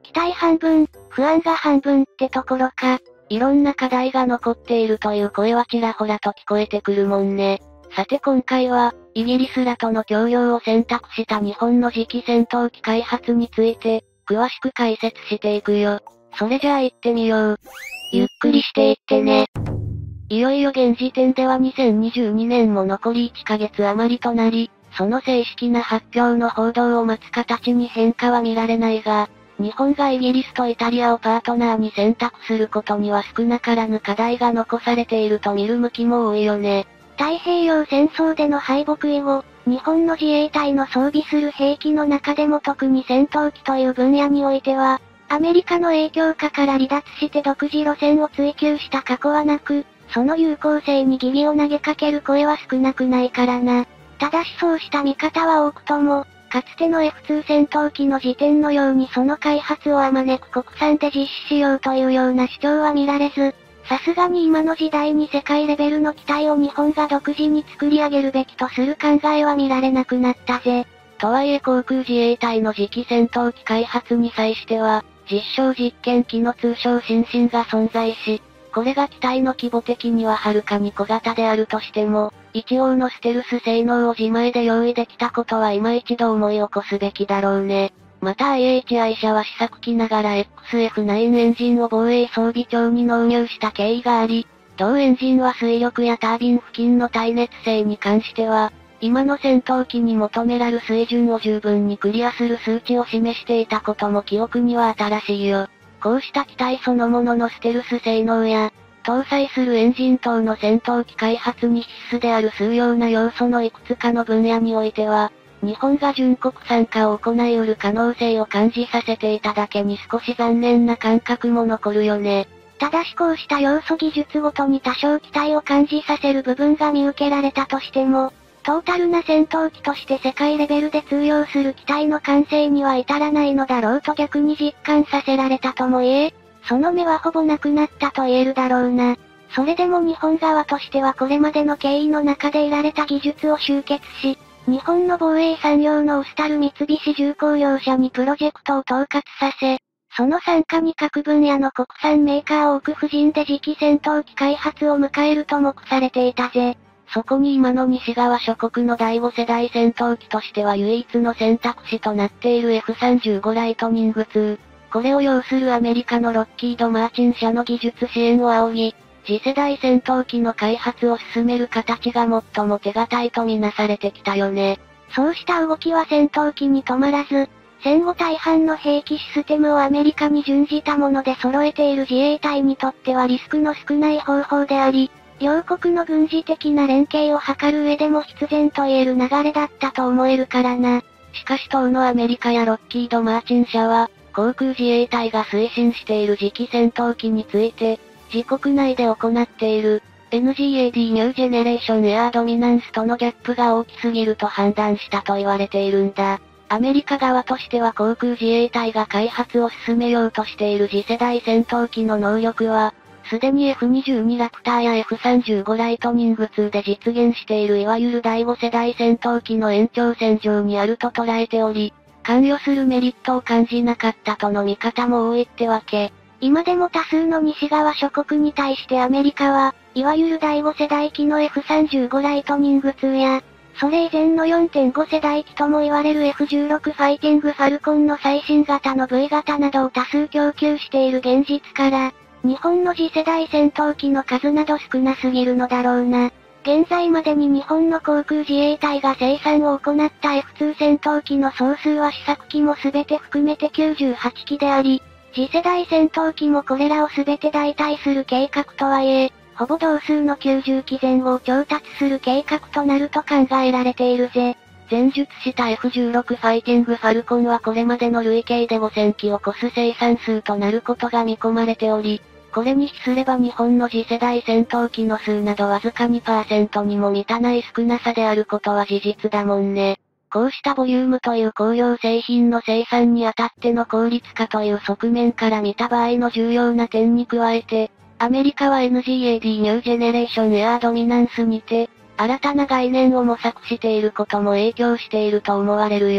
期待半分、不安が半分ってところか。 いろんな課題が残っているという声はちらほらと聞こえてくるもんね。さて今回は、イギリスらとの協業を選択した日本の次期戦闘機開発について、詳しく解説していくよ。それじゃあ行ってみよう。 ゆっくりしていってね。 いよいよ現時点ではにせんにじゅうにねんも残りいっかげつ余りとなり、その正式な発表の報道を待つ形に変化は見られないが、日本がイギリスとイタリアをパートナーに選択することには少なからぬ課題が残されていると見る向きも多いよね。 太平洋戦争での敗北以後、日本の自衛隊の装備する兵器の中でも特に戦闘機という分野においては、アメリカの影響下から離脱して独自路線を追求した過去はなく、その有効性に疑義を投げかける声は少なくないからな。ただしそうした見方は多くとも、かつての エフツー 戦闘機の時点のようにその開発をあまねく国産で実施しようというような主張は見られず、さすがに今の時代に世界レベルの機体を日本が独自に作り上げるべきとする考えは見られなくなったぜ。 とはいえ航空自衛隊の次期戦闘機開発に際しては、実証実験機の通称新進が存在し、これが機体の規模的にははるかに小型であるとしても、一応のステルス性能を自前で用意できたことは今一度思い起こすべきだろうね。また アイエイチアイ 社は試作機ながら エックスエフナイン エンジンを防衛装備庁に納入した経緯があり、同エンジンは水力やタービン付近の耐熱性に関しては、今の戦闘機に求められる水準を十分にクリアする数値を示していたことも記憶には新しいよ。こうした機体そのもののステルス性能や、搭載するエンジン等の戦闘機開発に必須である数要な要素のいくつかの分野においては、日本が純国産化を行い得る可能性を感じさせていただけに少し残念な感覚も残るよね。 ただしこうした要素技術ごとに多少期待を感じさせる部分が見受けられたとしても、トータルな戦闘機として世界レベルで通用する機体の完成には至らないのだろうと逆に実感させられたとも言え、その目はほぼなくなったと言えるだろうな。それでも日本側としてはこれまでの経緯の中で得られた技術を集結し、日本の防衛産業のオスタル三菱重工業者にプロジェクトを統括させ、その傘下に各分野の国産メーカーを置く布陣で次期戦闘機開発を迎えると目されていたぜ。 そこに今の西側諸国のだいご世代戦闘機としては唯一の選択肢となっている エフさんじゅうご ライトニングツー。これを要するアメリカのロッキード・マーチン社の技術支援を仰ぎ、次世代戦闘機の開発を進める形が最も手堅いとみなされてきたよね。 そうした動きは戦闘機に止まらず、戦後大半の兵器システムをアメリカに準じたもので揃えている自衛隊にとってはリスクの少ない方法であり、両国の軍事的な連携を図る上でも必然と言える流れだったと思えるからな。 しかし当のアメリカやロッキード・マーチン社は、航空自衛隊が推進している次期戦闘機について、自国内で行っている、エヌジーエーディー ニュージェネレーションエアードミナンスとのギャップが大きすぎると判断したと言われているんだ。アメリカ側としては航空自衛隊が開発を進めようとしている次世代戦闘機の能力は、すでに エフにじゅうに ラプターや エフさんじゅうご ライトニングツーで実現しているいわゆるだいご世代戦闘機の延長線上にあると捉えており、関与するメリットを感じなかったとの見方も多いってわけ。 今でも多数の西側諸国に対してアメリカは、いわゆるだいご世代機の エフさんじゅうご ライトニングツーや、それ以前の よんてんご 世代機とも言われる エフじゅうろく ファイティングファルコンの最新型の ブイ 型などを多数供給している現実から、日本の次世代戦闘機の数など少なすぎるのだろうな。現在までに日本の航空自衛隊が生産を行った エフツー 戦闘機の総数は試作機も全て含めてきゅうじゅうはちきであり、次世代戦闘機もこれらを全て代替する計画とはいえ、ほぼ同数のきゅうじゅうき前後を調達する計画となると考えられているぜ。 前述した エフじゅうろく ファイティングファルコンはこれまでの累計でごせんきを超す生産数となることが見込まれており、これに比すれば日本の次世代戦闘機の数などわずか にパーセント にも満たない少なさであることは事実だもんね。こうしたボリュームという工業製品の生産にあたっての効率化という側面から見た場合の重要な点に加えて、アメリカは エヌジーエーディー ニュージェネレーションエアードミナンスにて、新たな概念を模索していることも影響していると思われるよ。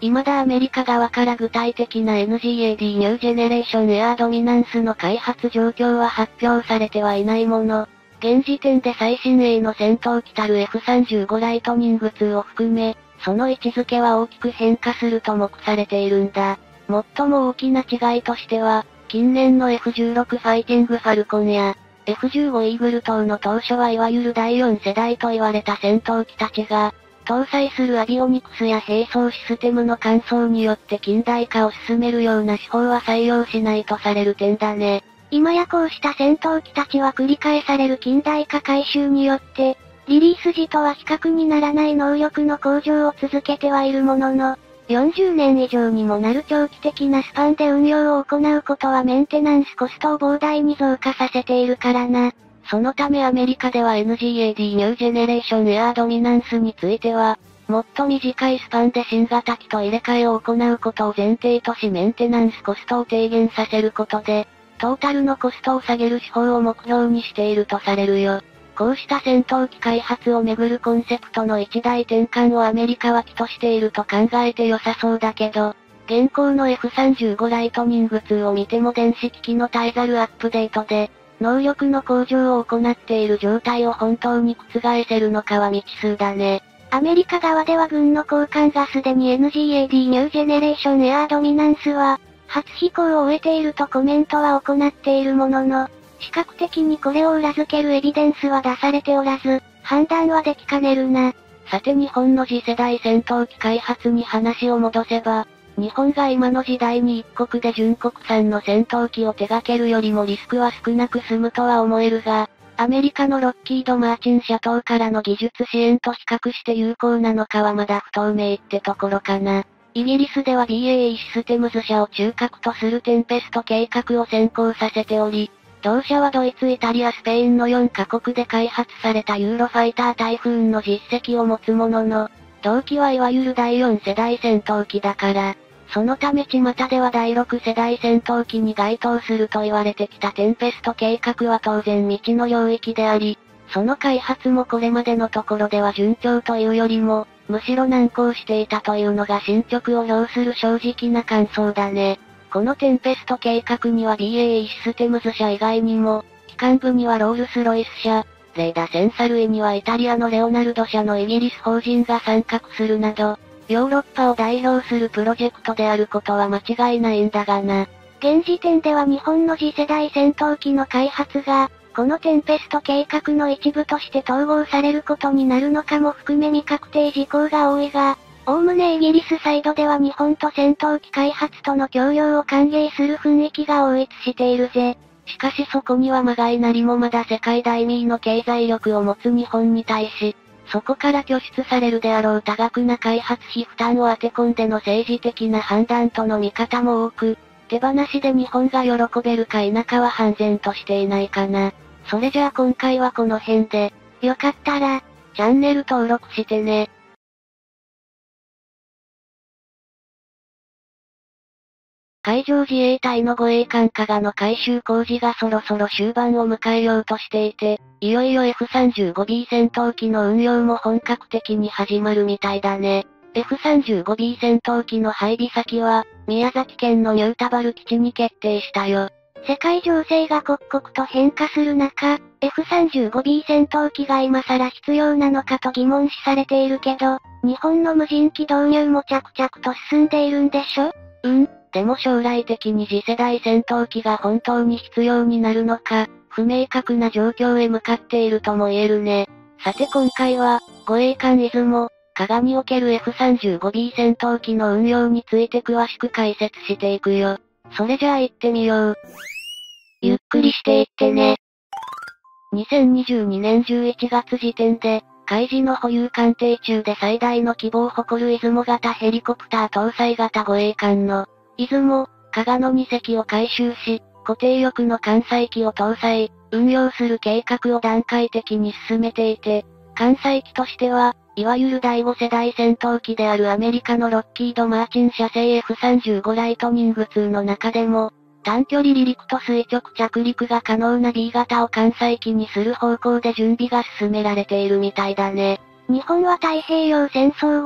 未だアメリカ側から具体的な エヌジーエーディー ニュージェネレーションエアードミナンスの開発状況は発表されてはいないもの、現時点で最新鋭の戦闘機たる エフさんじゅうご ライトニングツーを含め、その位置づけは大きく変化すると目されているんだ。最も大きな違いとしては、近年の エフじゅうろく ファイティングファルコンや、エフじゅうご イーグル等の当初はいわゆるだいよん世代と言われた戦闘機たちが、搭載するアビオニクスや並走システムの換装によって近代化を進めるような手法は採用しないとされる点だね。 今やこうした戦闘機たちは繰り返される近代化改修によって、リリース時とは比較にならない能力の向上を続けてはいるものの、よんじゅうねん以上にもなる長期的なスパンで運用を行うことはメンテナンスコストを膨大に増加させているからな。 そのためアメリカでは エヌジーエーディー ニュージェネレーションエアードミナンスについては、もっと短いスパンで新型機と入れ替えを行うことを前提としメンテナンスコストを低減させることで、トータルのコストを下げる手法を目標にしているとされるよ。こうした戦闘機開発をめぐるコンセプトの一大転換をアメリカは期としていると考えて良さそうだけど、現行の エフさんじゅうご ライトニングツーを見ても電子機器の絶えざるアップデートで、能力の向上を行っている状態を本当に覆せるのかは未知数だね。 アメリカ側では軍の高官がすでに エヌジーエーディー ニュージェネレーションエアードミナンスは、初飛行を終えているとコメントは行っているものの、視覚的にこれを裏付けるエビデンスは出されておらず、判断はできかねるな。 さて日本の次世代戦闘機開発に話を戻せば、日本が今の時代に一国で純国産の戦闘機を手掛けるよりもリスクは少なく済むとは思えるが、アメリカのロッキード・マーチン社等からの技術支援と比較して有効なのかはまだ不透明ってところかな。イギリスでは ビーエーイー システムズ社を中核とするテンペスト計画を先行させており、同社はドイツ、イタリア、スペインのよんカ国で開発されたユーロファイタータイフーンの実績を持つものの、同機はいわゆるだいよん世代戦闘機だから、そのため巷ではだいろく世代戦闘機に該当すると言われてきたテンペスト計画は当然未知の領域であり、その開発もこれまでのところでは順調というよりも、むしろ難航していたというのが進捗を要する正直な感想だね。このテンペスト計画には ビーエーイー システムズ社以外にも、機関部にはロールスロイス社、レイダセンサ類にはイタリアのレオナルド社のイギリス法人が参画するなど、ヨーロッパを代表するプロジェクトであることは間違いないんだがな。 現時点では日本の次世代戦闘機の開発が、このテンペスト計画の一部として統合されることになるのかも含め未確定事項が多いが、おおむねイギリスサイドでは日本と戦闘機開発との協業を歓迎する雰囲気が統一しているぜ。 しかしそこにはまがいなりもまだ世界第二位の経済力を持つ日本に対し、そこから拠出されるであろう多額な開発費負担を当て込んでの政治的な判断との見方も多く、手放しで日本が喜べるか否かは判然としていないかな。それじゃあ今回はこの辺で、 よかったら、 チャンネル登録してね。海上自衛隊の護衛艦加賀の改修工事がそろそろ終盤を迎えようとしていて、いよいよ エフさんじゅうごビー 戦闘機の運用も本格的に始まるみたいだね。エフさんじゅうごビー 戦闘機の配備先は、宮崎県の新田原基地に決定したよ。 世界情勢が刻々と変化する中、エフさんじゅうごビー 戦闘機が今更必要なのかと疑問視されているけど、日本の無人機導入も着々と進んでいるんでしょ？ うん、でも将来的に次世代戦闘機が本当に必要になるのか、不明確な状況へ向かっているとも言えるね。さて今回は、護衛艦出雲、加賀における エフさんじゅうごビー 戦闘機の運用について詳しく解説していくよ。それじゃあ行ってみよう。ゆっくりしていってね。にせんにじゅうにねんじゅういちがつ時点で、海自の保有艦艇中で最大の規模を誇る出雲型ヘリコプター搭載型護衛艦の、出雲、加賀のに隻を改修し、固定翼の艦載機を搭載、運用する計画を段階的に進めていて、艦載機としては、いわゆるだいご世代戦闘機であるアメリカのロッキード・マーチン社製 エフさんじゅうご ライトニングツーの中でも、短距離離陸と垂直着陸が可能な ビー 型を艦載機にする方向で準備が進められているみたいだね。 日本は太平洋戦争後、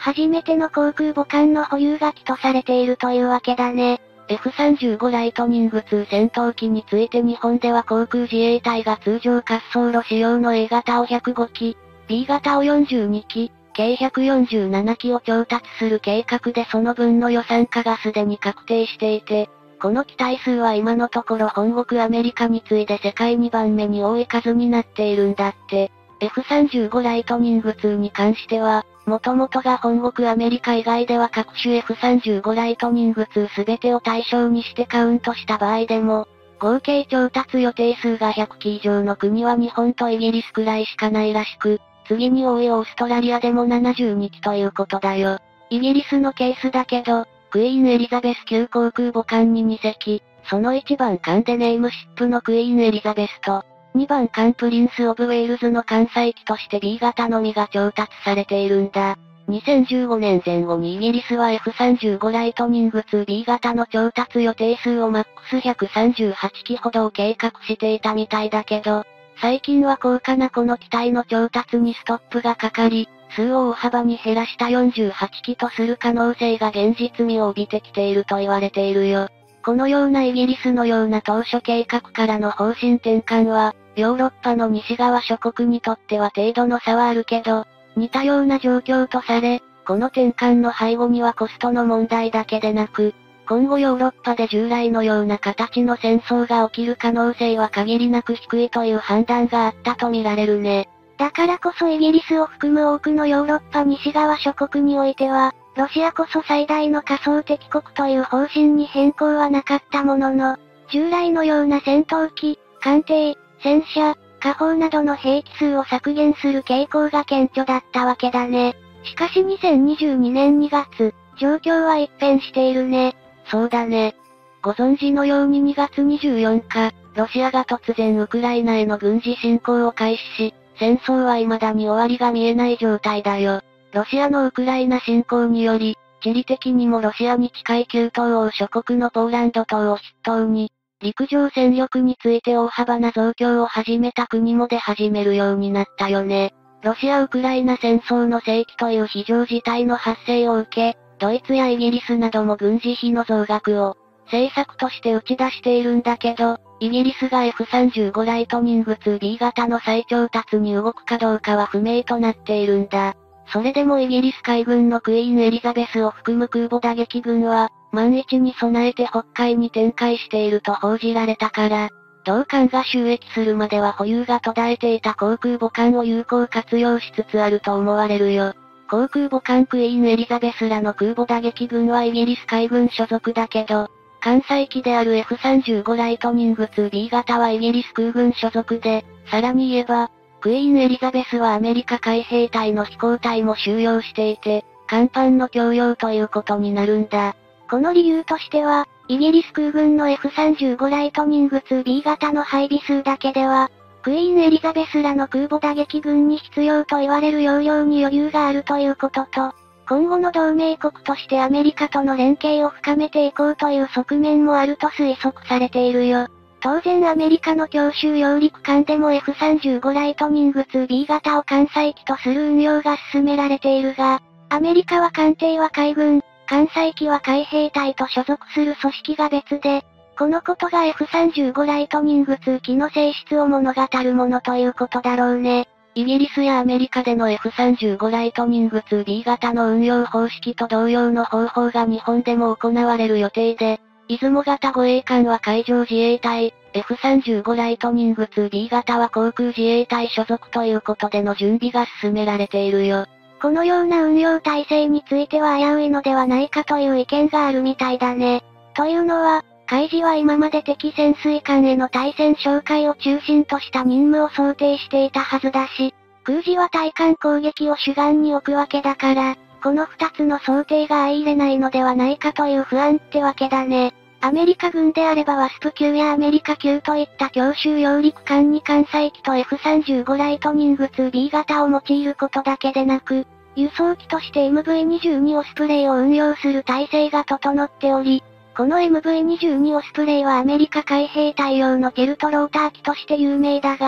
初めての航空母艦の保有が期とされているというわけだね。 エフさんじゅうご ライトニングツー戦闘機について日本では航空自衛隊が通常滑走路仕様の A 型をひゃくごき、B 型をよんじゅうにき、計ひゃくよんじゅうななきを調達する計画でその分の予算化がすでに確定していて、この機体数は今のところ本国アメリカに次いで世界にばんめに多い数になっているんだって。エフさんじゅうご ライトニングツーに関しては、元々が本国アメリカ以外では各種 エフさんじゅうご ライトニングツーすべてを対象にしてカウントした場合でも、合計調達予定数がひゃくき以上の国は日本とイギリスくらいしかないらしく、次に多いオーストラリアでもななじゅうにきということだよ。イギリスのケースだけど、クイーンエリザベス級航空母艦ににせき、そのいちばん艦でネームシップのクイーンエリザベスと、にばん艦プリンスオブウェールズの艦載機として B 型のみが調達されているんだ。にせんじゅうごねんぜん後にイギリスは エフさんじゅうご ライトニングツービー 型の調達予定数をマックスひゃくさんじゅうはちきほどを計画していたみたいだけど、最近は高価なこの機体の調達にストップがかかり、数を大幅に減らしたよんじゅうはちきとする可能性が現実味を帯びてきていると言われているよ。このようなイギリスのような当初計画からの方針転換は、ヨーロッパの西側諸国にとっては程度の差はあるけど、似たような状況とされ、この転換の背後にはコストの問題だけでなく、今後ヨーロッパで従来のような形の戦争が起きる可能性は限りなく低いという判断があったとみられるね。 だからこそイギリスを含む多くのヨーロッパ西側諸国においては、ロシアこそ最大の仮想敵国という方針に変更はなかったものの、従来のような戦闘機、艦艇、戦車、火砲などの兵器数を削減する傾向が顕著だったわけだね。しかしにせんにじゅうにねんにがつ、状況は一変しているね。 そうだね。ご存知のようににがつにじゅうよっか、ロシアが突然ウクライナへの軍事侵攻を開始し、戦争は未だに終わりが見えない状態だよ。ロシアのウクライナ侵攻により、地理的にもロシアに近い旧東欧諸国のポーランド島を筆頭に、陸上戦力について大幅な増強を始めた国も出始めるようになったよね。ロシア・ウクライナ戦争の世紀という非常事態の発生を受け、ドイツやイギリスなども軍事費の増額を政策として打ち出しているんだけど、イギリスが エフさんじゅうご ライトニングツービー 型の再調達に動くかどうかは不明となっているんだ。それでもイギリス海軍のクイーンエリザベスを含む空母打撃群は、万一に備えて北海に展開していると報じられたから、同艦が収益するまでは保有が途絶えていた航空母艦を有効活用しつつあると思われるよ。航空母艦クイーンエリザベスらの空母打撃群はイギリス海軍所属だけど、艦載機である エフさんじゅうご ライトニングツービー 型はイギリス空軍所属で、さらに言えば、クイーンエリザベスはアメリカ海兵隊の飛行隊も収容していて、甲板の供用ということになるんだ。 この理由としては、イギリス空軍の エフさんじゅうご ライトニングツービー 型の配備数だけでは、クイーンエリザベスらの空母打撃群に必要と言われる容量に余裕があるということと、今後の同盟国としてアメリカとの連携を深めていこうという側面もあると推測されているよ。当然アメリカの強襲揚陸艦でも エフさんじゅうご ライトニングツービー 型を艦載機とする運用が進められているが、アメリカは艦艇は海軍、艦載機は海兵隊と所属する組織が別で、このことが エフさんじゅうご ライトニングツー機の性質を物語るものということだろうね。 イギリスやアメリカでの エフさんじゅうご ライトニングツービー 型の運用方式と同様の方法が日本でも行われる予定で、出雲型護衛艦は海上自衛隊、エフさんじゅうご ライトニングツービー 型は航空自衛隊所属ということでの準備が進められているよ。 このような運用体制については危ういのではないかという意見があるみたいだね。というのは、海自は今まで敵潜水艦への対戦哨戒を中心とした任務を想定していたはずだし、空自は対艦攻撃を主眼に置くわけだから、この二つの想定が相入れないのではないかという不安ってわけだね。アメリカ軍であればワスプ級やアメリカ級といった強襲揚陸艦に艦載機と エフさんじゅうご ライトニングツービー 型を用いることだけでなく、輸送機として エムブイにじゅうに オスプレイを運用する体制が整っており、この エムブイにじゅうに オスプレイはアメリカ海兵隊用のジェルトローター機として有名だが、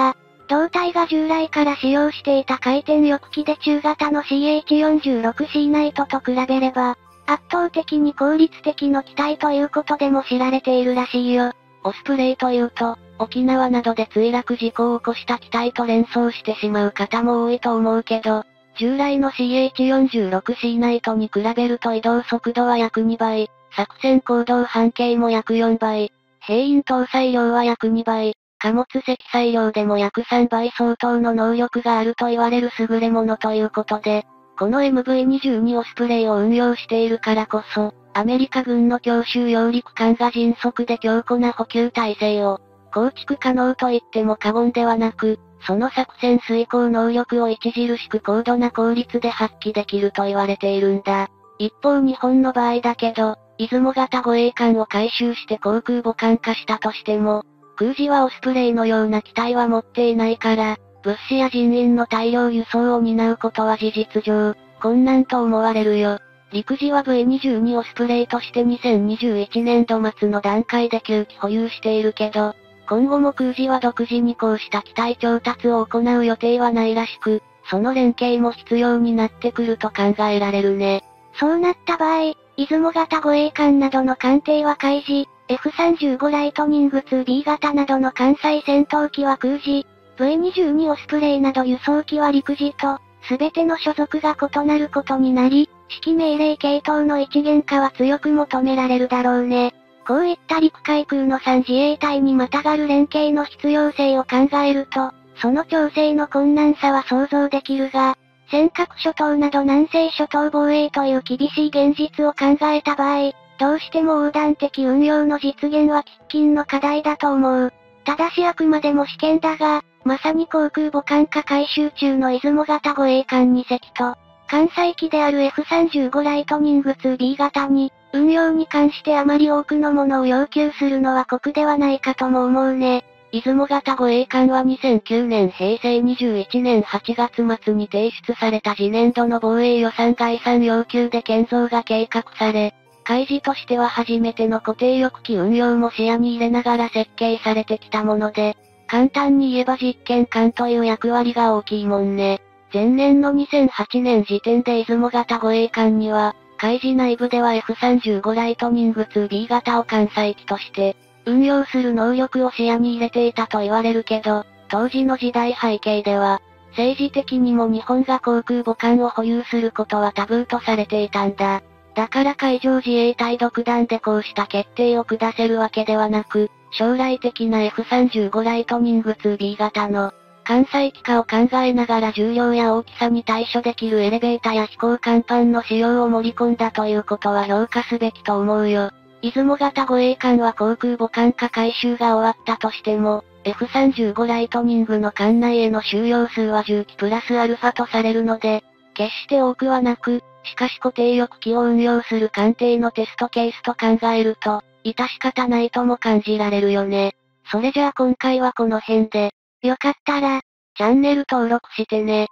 同体が従来から使用していた回転翼機で中型の シーエイチよんじゅうろくシー ナイトと比べれば、圧倒的に効率的の機体ということでも知られているらしいよ。 オスプレイというと、沖縄などで墜落事故を起こした機体と連想してしまう方も多いと思うけど、従来の シーエイチよんじゅうろくシー ナイトに比べると移動速度は約にばい、作戦行動半径も約よんばい、兵員搭載量は約にばい、貨物積載量でも約さんばい相当の能力があると言われる優れものということで、この エムブイにじゅうに オスプレイを運用しているからこそ、アメリカ軍の強襲揚陸艦が迅速で強固な補給体制を構築可能と言っても過言ではなく、その作戦遂行能力を著しく高度な効率で発揮できると言われているんだ。一方日本の場合だけど、出雲型護衛艦を改修して航空母艦化したとしても、空自はオスプレイのような機体は持っていないから、物資や人員の大量輸送を担うことは事実上、困難と思われるよ。陸自は ブイにじゅうに オスプレイとしてにせんにじゅういちねんど末の段階できゅうき保有しているけど、今後も空自は独自にこうした機体調達を行う予定はないらしく、その連携も必要になってくると考えられるね。 そうなった場合、出雲型護衛艦などの艦艇は海自、エフさんじゅうご ライトニング ツービー 型などの艦載戦闘機は空自、ブイにじゅうに オスプレイなど輸送機は陸自と、すべての所属が異なることになり、指揮命令系統の一元化は強く求められるだろうね。こういった陸海空のさん自衛隊にまたがる連携の必要性を考えると、その調整の困難さは想像できるが、尖閣諸島など南西諸島防衛という厳しい現実を考えた場合、どうしても横断的運用の実現は喫緊の課題だと思う。ただしあくまでも試験だが、まさに航空母艦化改修中の出雲型護衛艦に隻と、艦載機である エフさんじゅうご ライトニング ツービー 型に、運用に関してあまり多くのものを要求するのは酷ではないかとも思うね。 出雲型護衛艦はにせんきゅうねんへいせいにじゅういちねんはちがつ末に提出された次年度の防衛予算概算要求で建造が計画され、海自としては初めての固定翼機運用も視野に入れながら設計されてきたもので、簡単に言えば実験艦という役割が大きいもんね。前年のにせんはちねん時点で出雲型護衛艦には、海自内部では エフさんじゅうご ライトニング ツービー 型を艦載機として、運用する能力を視野に入れていたと言われるけど、当時の時代背景では、政治的にも日本が航空母艦を保有することはタブーとされていたんだ。だから海上自衛隊独断でこうした決定を下せるわけではなく、将来的な エフさんじゅうご ライトニング ツービー 型の艦載機化を考えながら重量や大きさに対処できるエレベータや飛行甲板の使用を盛り込んだということは評価すべきと思うよ。出雲型護衛艦は航空母艦化改修が終わったとしても、エフさんじゅうご ライトニングの艦内への収容数はじゅうきプラスアルファとされるので、決して多くはなく、しかし固定翼機を運用する艦艇のテストケースと考えると、致し方ないとも感じられるよね。それじゃあ今回はこの辺で、 よかったら、 チャンネル登録してね。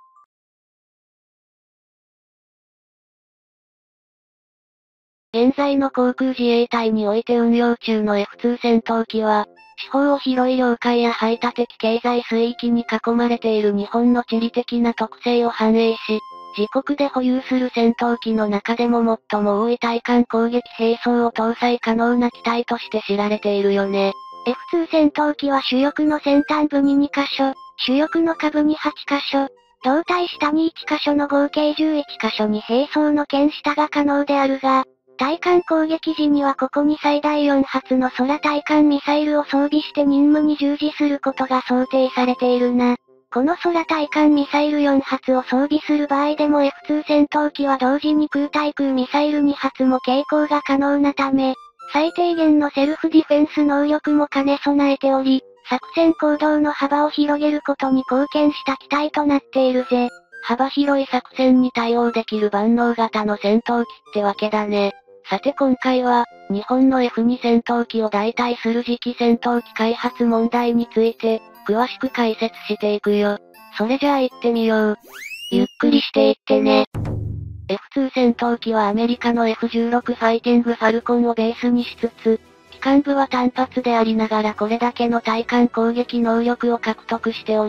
現在の航空自衛隊において運用中の エフツー 戦闘機は、四方を広い領海や排他的経済水域に囲まれている日本の地理的な特性を反映し、自国で保有する戦闘機の中でも最も多い対艦攻撃兵装を搭載可能な機体として知られているよね。 エフツー 戦闘機は主翼の先端部ににかしょ、主翼の下部にはちかしょ、胴体下にいっかしょの合計じゅういっかしょに兵装の剣下が可能であるが、対艦攻撃時にはここに最大よんはつの空対艦ミサイルを装備して任務に従事することが想定されているな。この空対艦ミサイルよんはつを装備する場合でも エフツー 戦闘機は同時に空対空ミサイルにはつも携行が可能なため、最低限のセルフディフェンス能力も兼ね備えており、作戦行動の幅を広げることに貢献した機体となっているぜ。 幅広い作戦に対応できる万能型の戦闘機ってわけだね。さて今回は、日本の エフツー 戦闘機を代替する次期戦闘機開発問題について、詳しく解説していくよ。それじゃあ行ってみよう。 ゆっくりしていってね。 エフツー 戦闘機はアメリカの エフじゅうろく ファイティングファルコンをベースにしつつ、機関部は単発でありながらこれだけの対艦攻撃能力を獲得しており、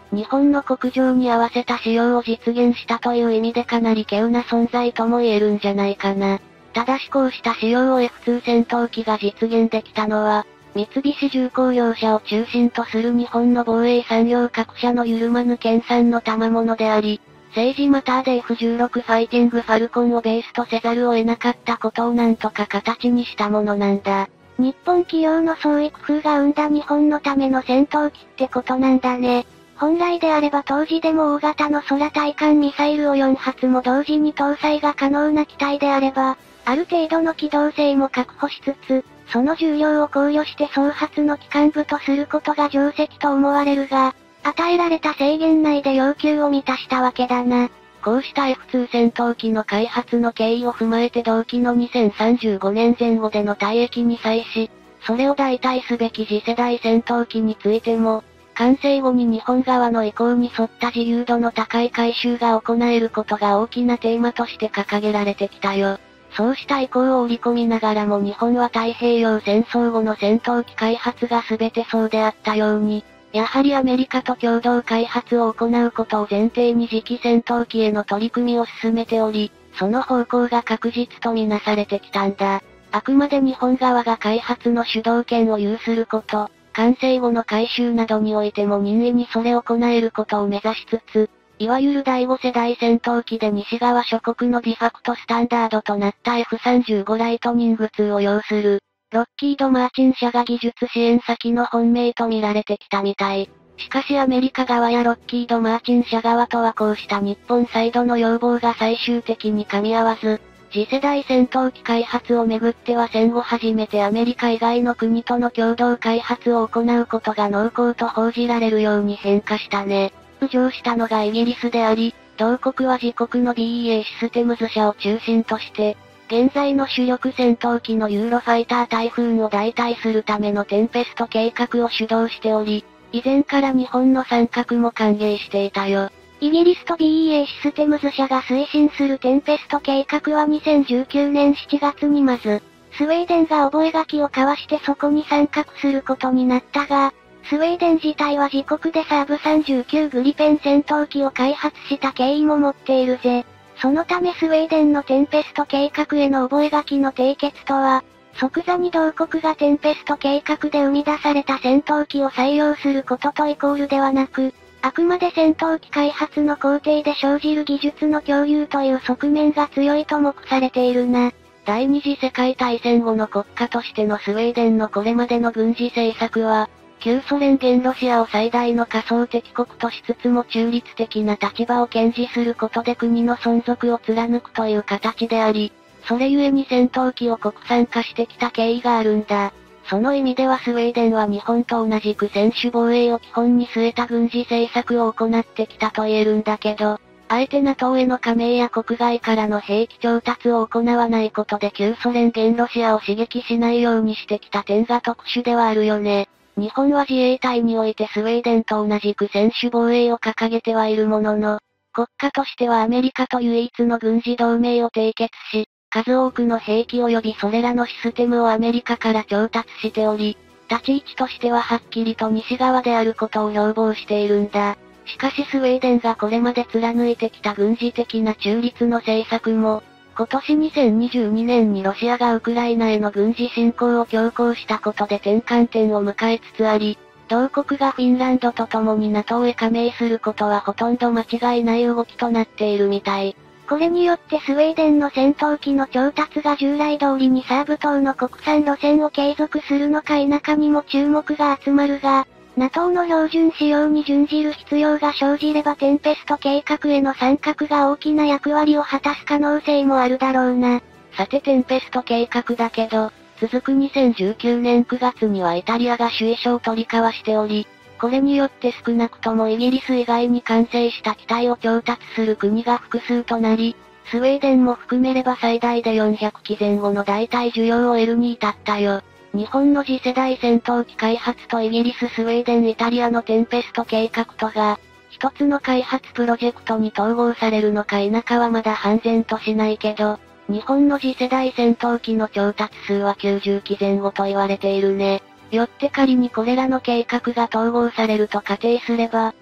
日本の国情に合わせた使用を実現したという意味でかなり稀有な存在とも言えるんじゃないかな。ただしこうした仕様を エフツー 戦闘機が実現できたのは、三菱重工業者を中心とする日本の防衛産業各社の緩まぬ研鑽の賜物であり、政治マターで エフじゅうろく ファイティングファルコンをベースとせざるを得なかったことをなんとか形にしたものなんだ。 日本企業の創意工夫が生んだ日本のための戦闘機ってことなんだね。本来であれば当時でも大型の空対艦ミサイルをよん発も同時に搭載が可能な機体であれば、ある程度の機動性も確保しつつ、その重量を考慮して総発の機関部とすることが定石と思われるが、与えられた制限内で要求を満たしたわけだな。 こうした エフツー 戦闘機の開発の経緯を踏まえて同期のにせんさんじゅうごねんぜん後での退役に際し、それを代替すべき次世代戦闘機についても、完成後に日本側の意向に沿った自由度の高い改修が行えることが大きなテーマとして掲げられてきたよ。そうした意向を織り込みながらも日本は太平洋戦争後の戦闘機開発が全てそうであったように、やはりアメリカと共同開発を行うことを前提に次期戦闘機への取り組みを進めており、その方向が確実とみなされてきたんだ。あくまで日本側が開発の主導権を有すること、完成後の改修などにおいても任意にそれを行えることを目指しつつ、いわゆるだいご世代戦闘機で西側諸国のディファクトスタンダードとなった エフさんじゅうご ライトニングツーを要する、ロッキード・マーチン社が技術支援先の本命と見られてきたみたい。しかしアメリカ側やロッキード・マーチン社側とはこうした日本サイドの要望が最終的に噛み合わず、次世代戦闘機開発をめぐっては戦後初めてアメリカ以外の国との共同開発を行うことが濃厚と報じられるように変化したね。浮上したのがイギリスであり、同国は自国の ビーイーエー システムズ社を中心として、現在の主力戦闘機のユーロファイタータイフーンを代替するためのテンペスト計画を主導しており、以前から日本の参画も歓迎していたよ。 イギリスと ビーイーエー システムズ社が推進するテンペスト計画はにせんじゅうきゅうねんしちがつにまず、スウェーデンが覚書を交わしてそこに参画することになったが、スウェーデン自体は自国でサーブさんじゅうきゅうグリペン戦闘機を開発した経緯も持っているぜ。そのためスウェーデンのテンペスト計画への覚書の締結とは、即座に同国がテンペスト計画で生み出された戦闘機を採用することとイコールではなく、あくまで戦闘機開発の工程で生じる技術の共有という側面が強いと目されているな。 第二次世界大戦後の国家としてのスウェーデンのこれまでの軍事政策は、旧ソ連現ロシアを最大の仮想敵国としつつも中立的な立場を堅持することで国の存続を貫くという形であり、それゆえに戦闘機を国産化してきた経緯があるんだ。その意味ではスウェーデンは日本と同じく専守防衛を基本に据えた軍事政策を行ってきたと言えるんだけど、あえて ナトー への加盟や国外からの兵器調達を行わないことで旧ソ連現ロシアを刺激しないようにしてきた点が特殊ではあるよね。日本は自衛隊においてスウェーデンと同じく専守防衛を掲げてはいるものの、国家としてはアメリカと唯一の軍事同盟を締結し、数多くの兵器及びそれらのシステムをアメリカから調達しており、立ち位置としてははっきりと西側であることを標榜しているんだ。しかしスウェーデンがこれまで貫いてきた軍事的な中立の政策も、今年にせんにじゅうにねんにロシアがウクライナへの軍事侵攻を強行したことで転換点を迎えつつあり、同国がフィンランドと共に ナトー へ加盟することはほとんど間違いない動きとなっているみたい。 これによってスウェーデンの戦闘機の調達が従来通りにサーブ等の国産路線を継続するのか否かにも注目が集まるが、ナトー の標準仕様に準じる必要が生じればテンペスト計画への参画が大きな役割を果たす可能性もあるだろうな。 さてテンペスト計画だけど、続くにせんじゅうきゅうねんくがつにはイタリアが主意書を取り交わしており、これによって少なくともイギリス以外に完成した機体を調達する国が複数となり、スウェーデンも含めれば最大でよんひゃくきぜん後の代替需要を得るに至ったよ。日本の次世代戦闘機開発とイギリス、スウェーデン、イタリアのテンペスト計画とが、一つの開発プロジェクトに統合されるのか否かはまだ判然としないけど、日本の次世代戦闘機の調達数はきゅうじゅうきぜん後と言われているね。よって仮にこれらの計画が統合されると仮定すれば、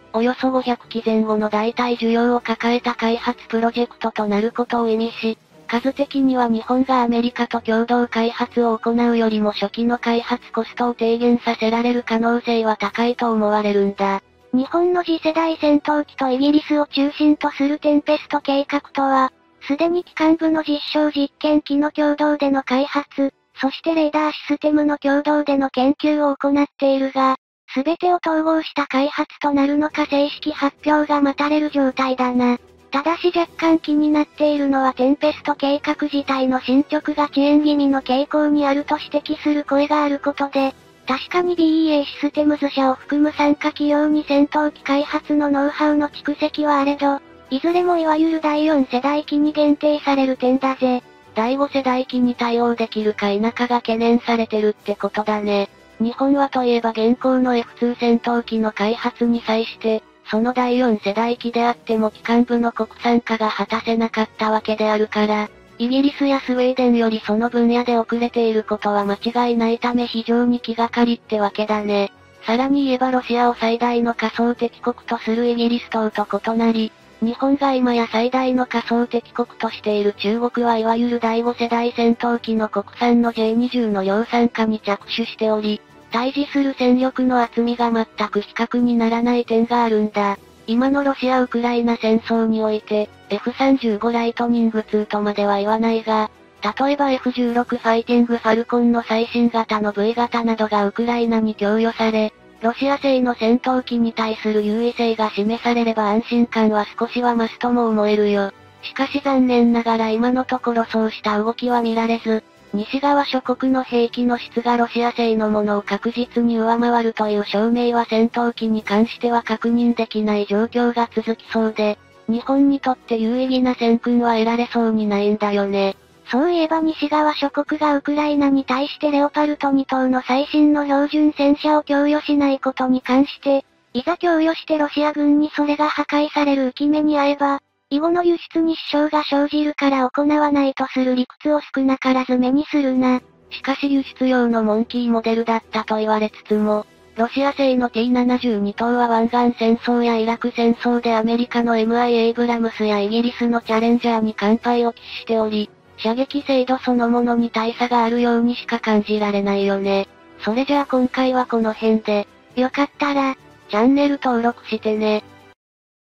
およそごひゃくきぜん後の代替需要を抱えた開発プロジェクトとなることを意味し、数的には日本がアメリカと共同開発を行うよりも初期の開発コストを低減させられる可能性は高いと思われるんだ。 日本の次世代戦闘機とイギリスを中心とするテンペスト計画とは、すでに機関部の実証実験機の共同での開発、そしてレーダーシステムの共同での研究を行っているが、すべてを統合した開発となるのか正式発表が待たれる状態だな。ただし若干気になっているのはテンペスト計画自体の進捗が遅延気味の傾向にあると指摘する声があることで、確かに ビーイーエー システムズ社を含む参加企業に戦闘機開発のノウハウの蓄積はあれど、いずれもいわゆるだいよん世代機に限定される点だぜ。 だいご世代機に対応できるか否かが懸念されてるってことだね。日本はといえば現行の エフツー 戦闘機の開発に際して、そのだいよん世代機であっても機関部の国産化が果たせなかったわけであるから、イギリスやスウェーデンよりその分野で遅れていることは間違いないため非常に気がかりってわけだね。さらに言えばロシアを最大の仮想敵国とするイギリス等と異なり、日本が今や最大の仮想敵国としている中国はいわゆるだいご世代戦闘機の国産の ジェイにじゅう の量産化に着手しており、対峙する戦力の厚みが全く比較にならない点があるんだ。今のロシア・ウクライナ戦争において、エフさんじゅうご ライトニングツーとまでは言わないが、例えば エフじゅうろく ファイティングファルコンの最新型の ブイ 型などがウクライナに供与され、ロシア製の戦闘機に対する優位性が示されれば安心感は少しは増すとも思えるよ。しかし残念ながら今のところそうした動きは見られず、西側諸国の兵器の質がロシア製のものを確実に上回るという証明は戦闘機に関しては確認できない状況が続きそうで、日本にとって有意義な戦訓は得られそうにないんだよね。 そういえば西側諸国がウクライナに対してレオパルトに頭の最新の標準戦車を供与しないことに関して、いざ供与してロシア軍にそれが破壊される浮き目に遭えば、以後の輸出に支障が生じるから行わないとする理屈を少なからず目にするな。 しかし輸出用のモンキーモデルだったと言われつつも、ロシア製の ティーななじゅうに 頭は湾岸戦争やイラク戦争でアメリカの エムアイ エイブラムスやイギリスのチャレンジャーに完敗を喫しており、射撃精度そのものに大差があるようにしか感じられないよね。それじゃあ今回はこの辺で、 よかったら、 チャンネル登録してね。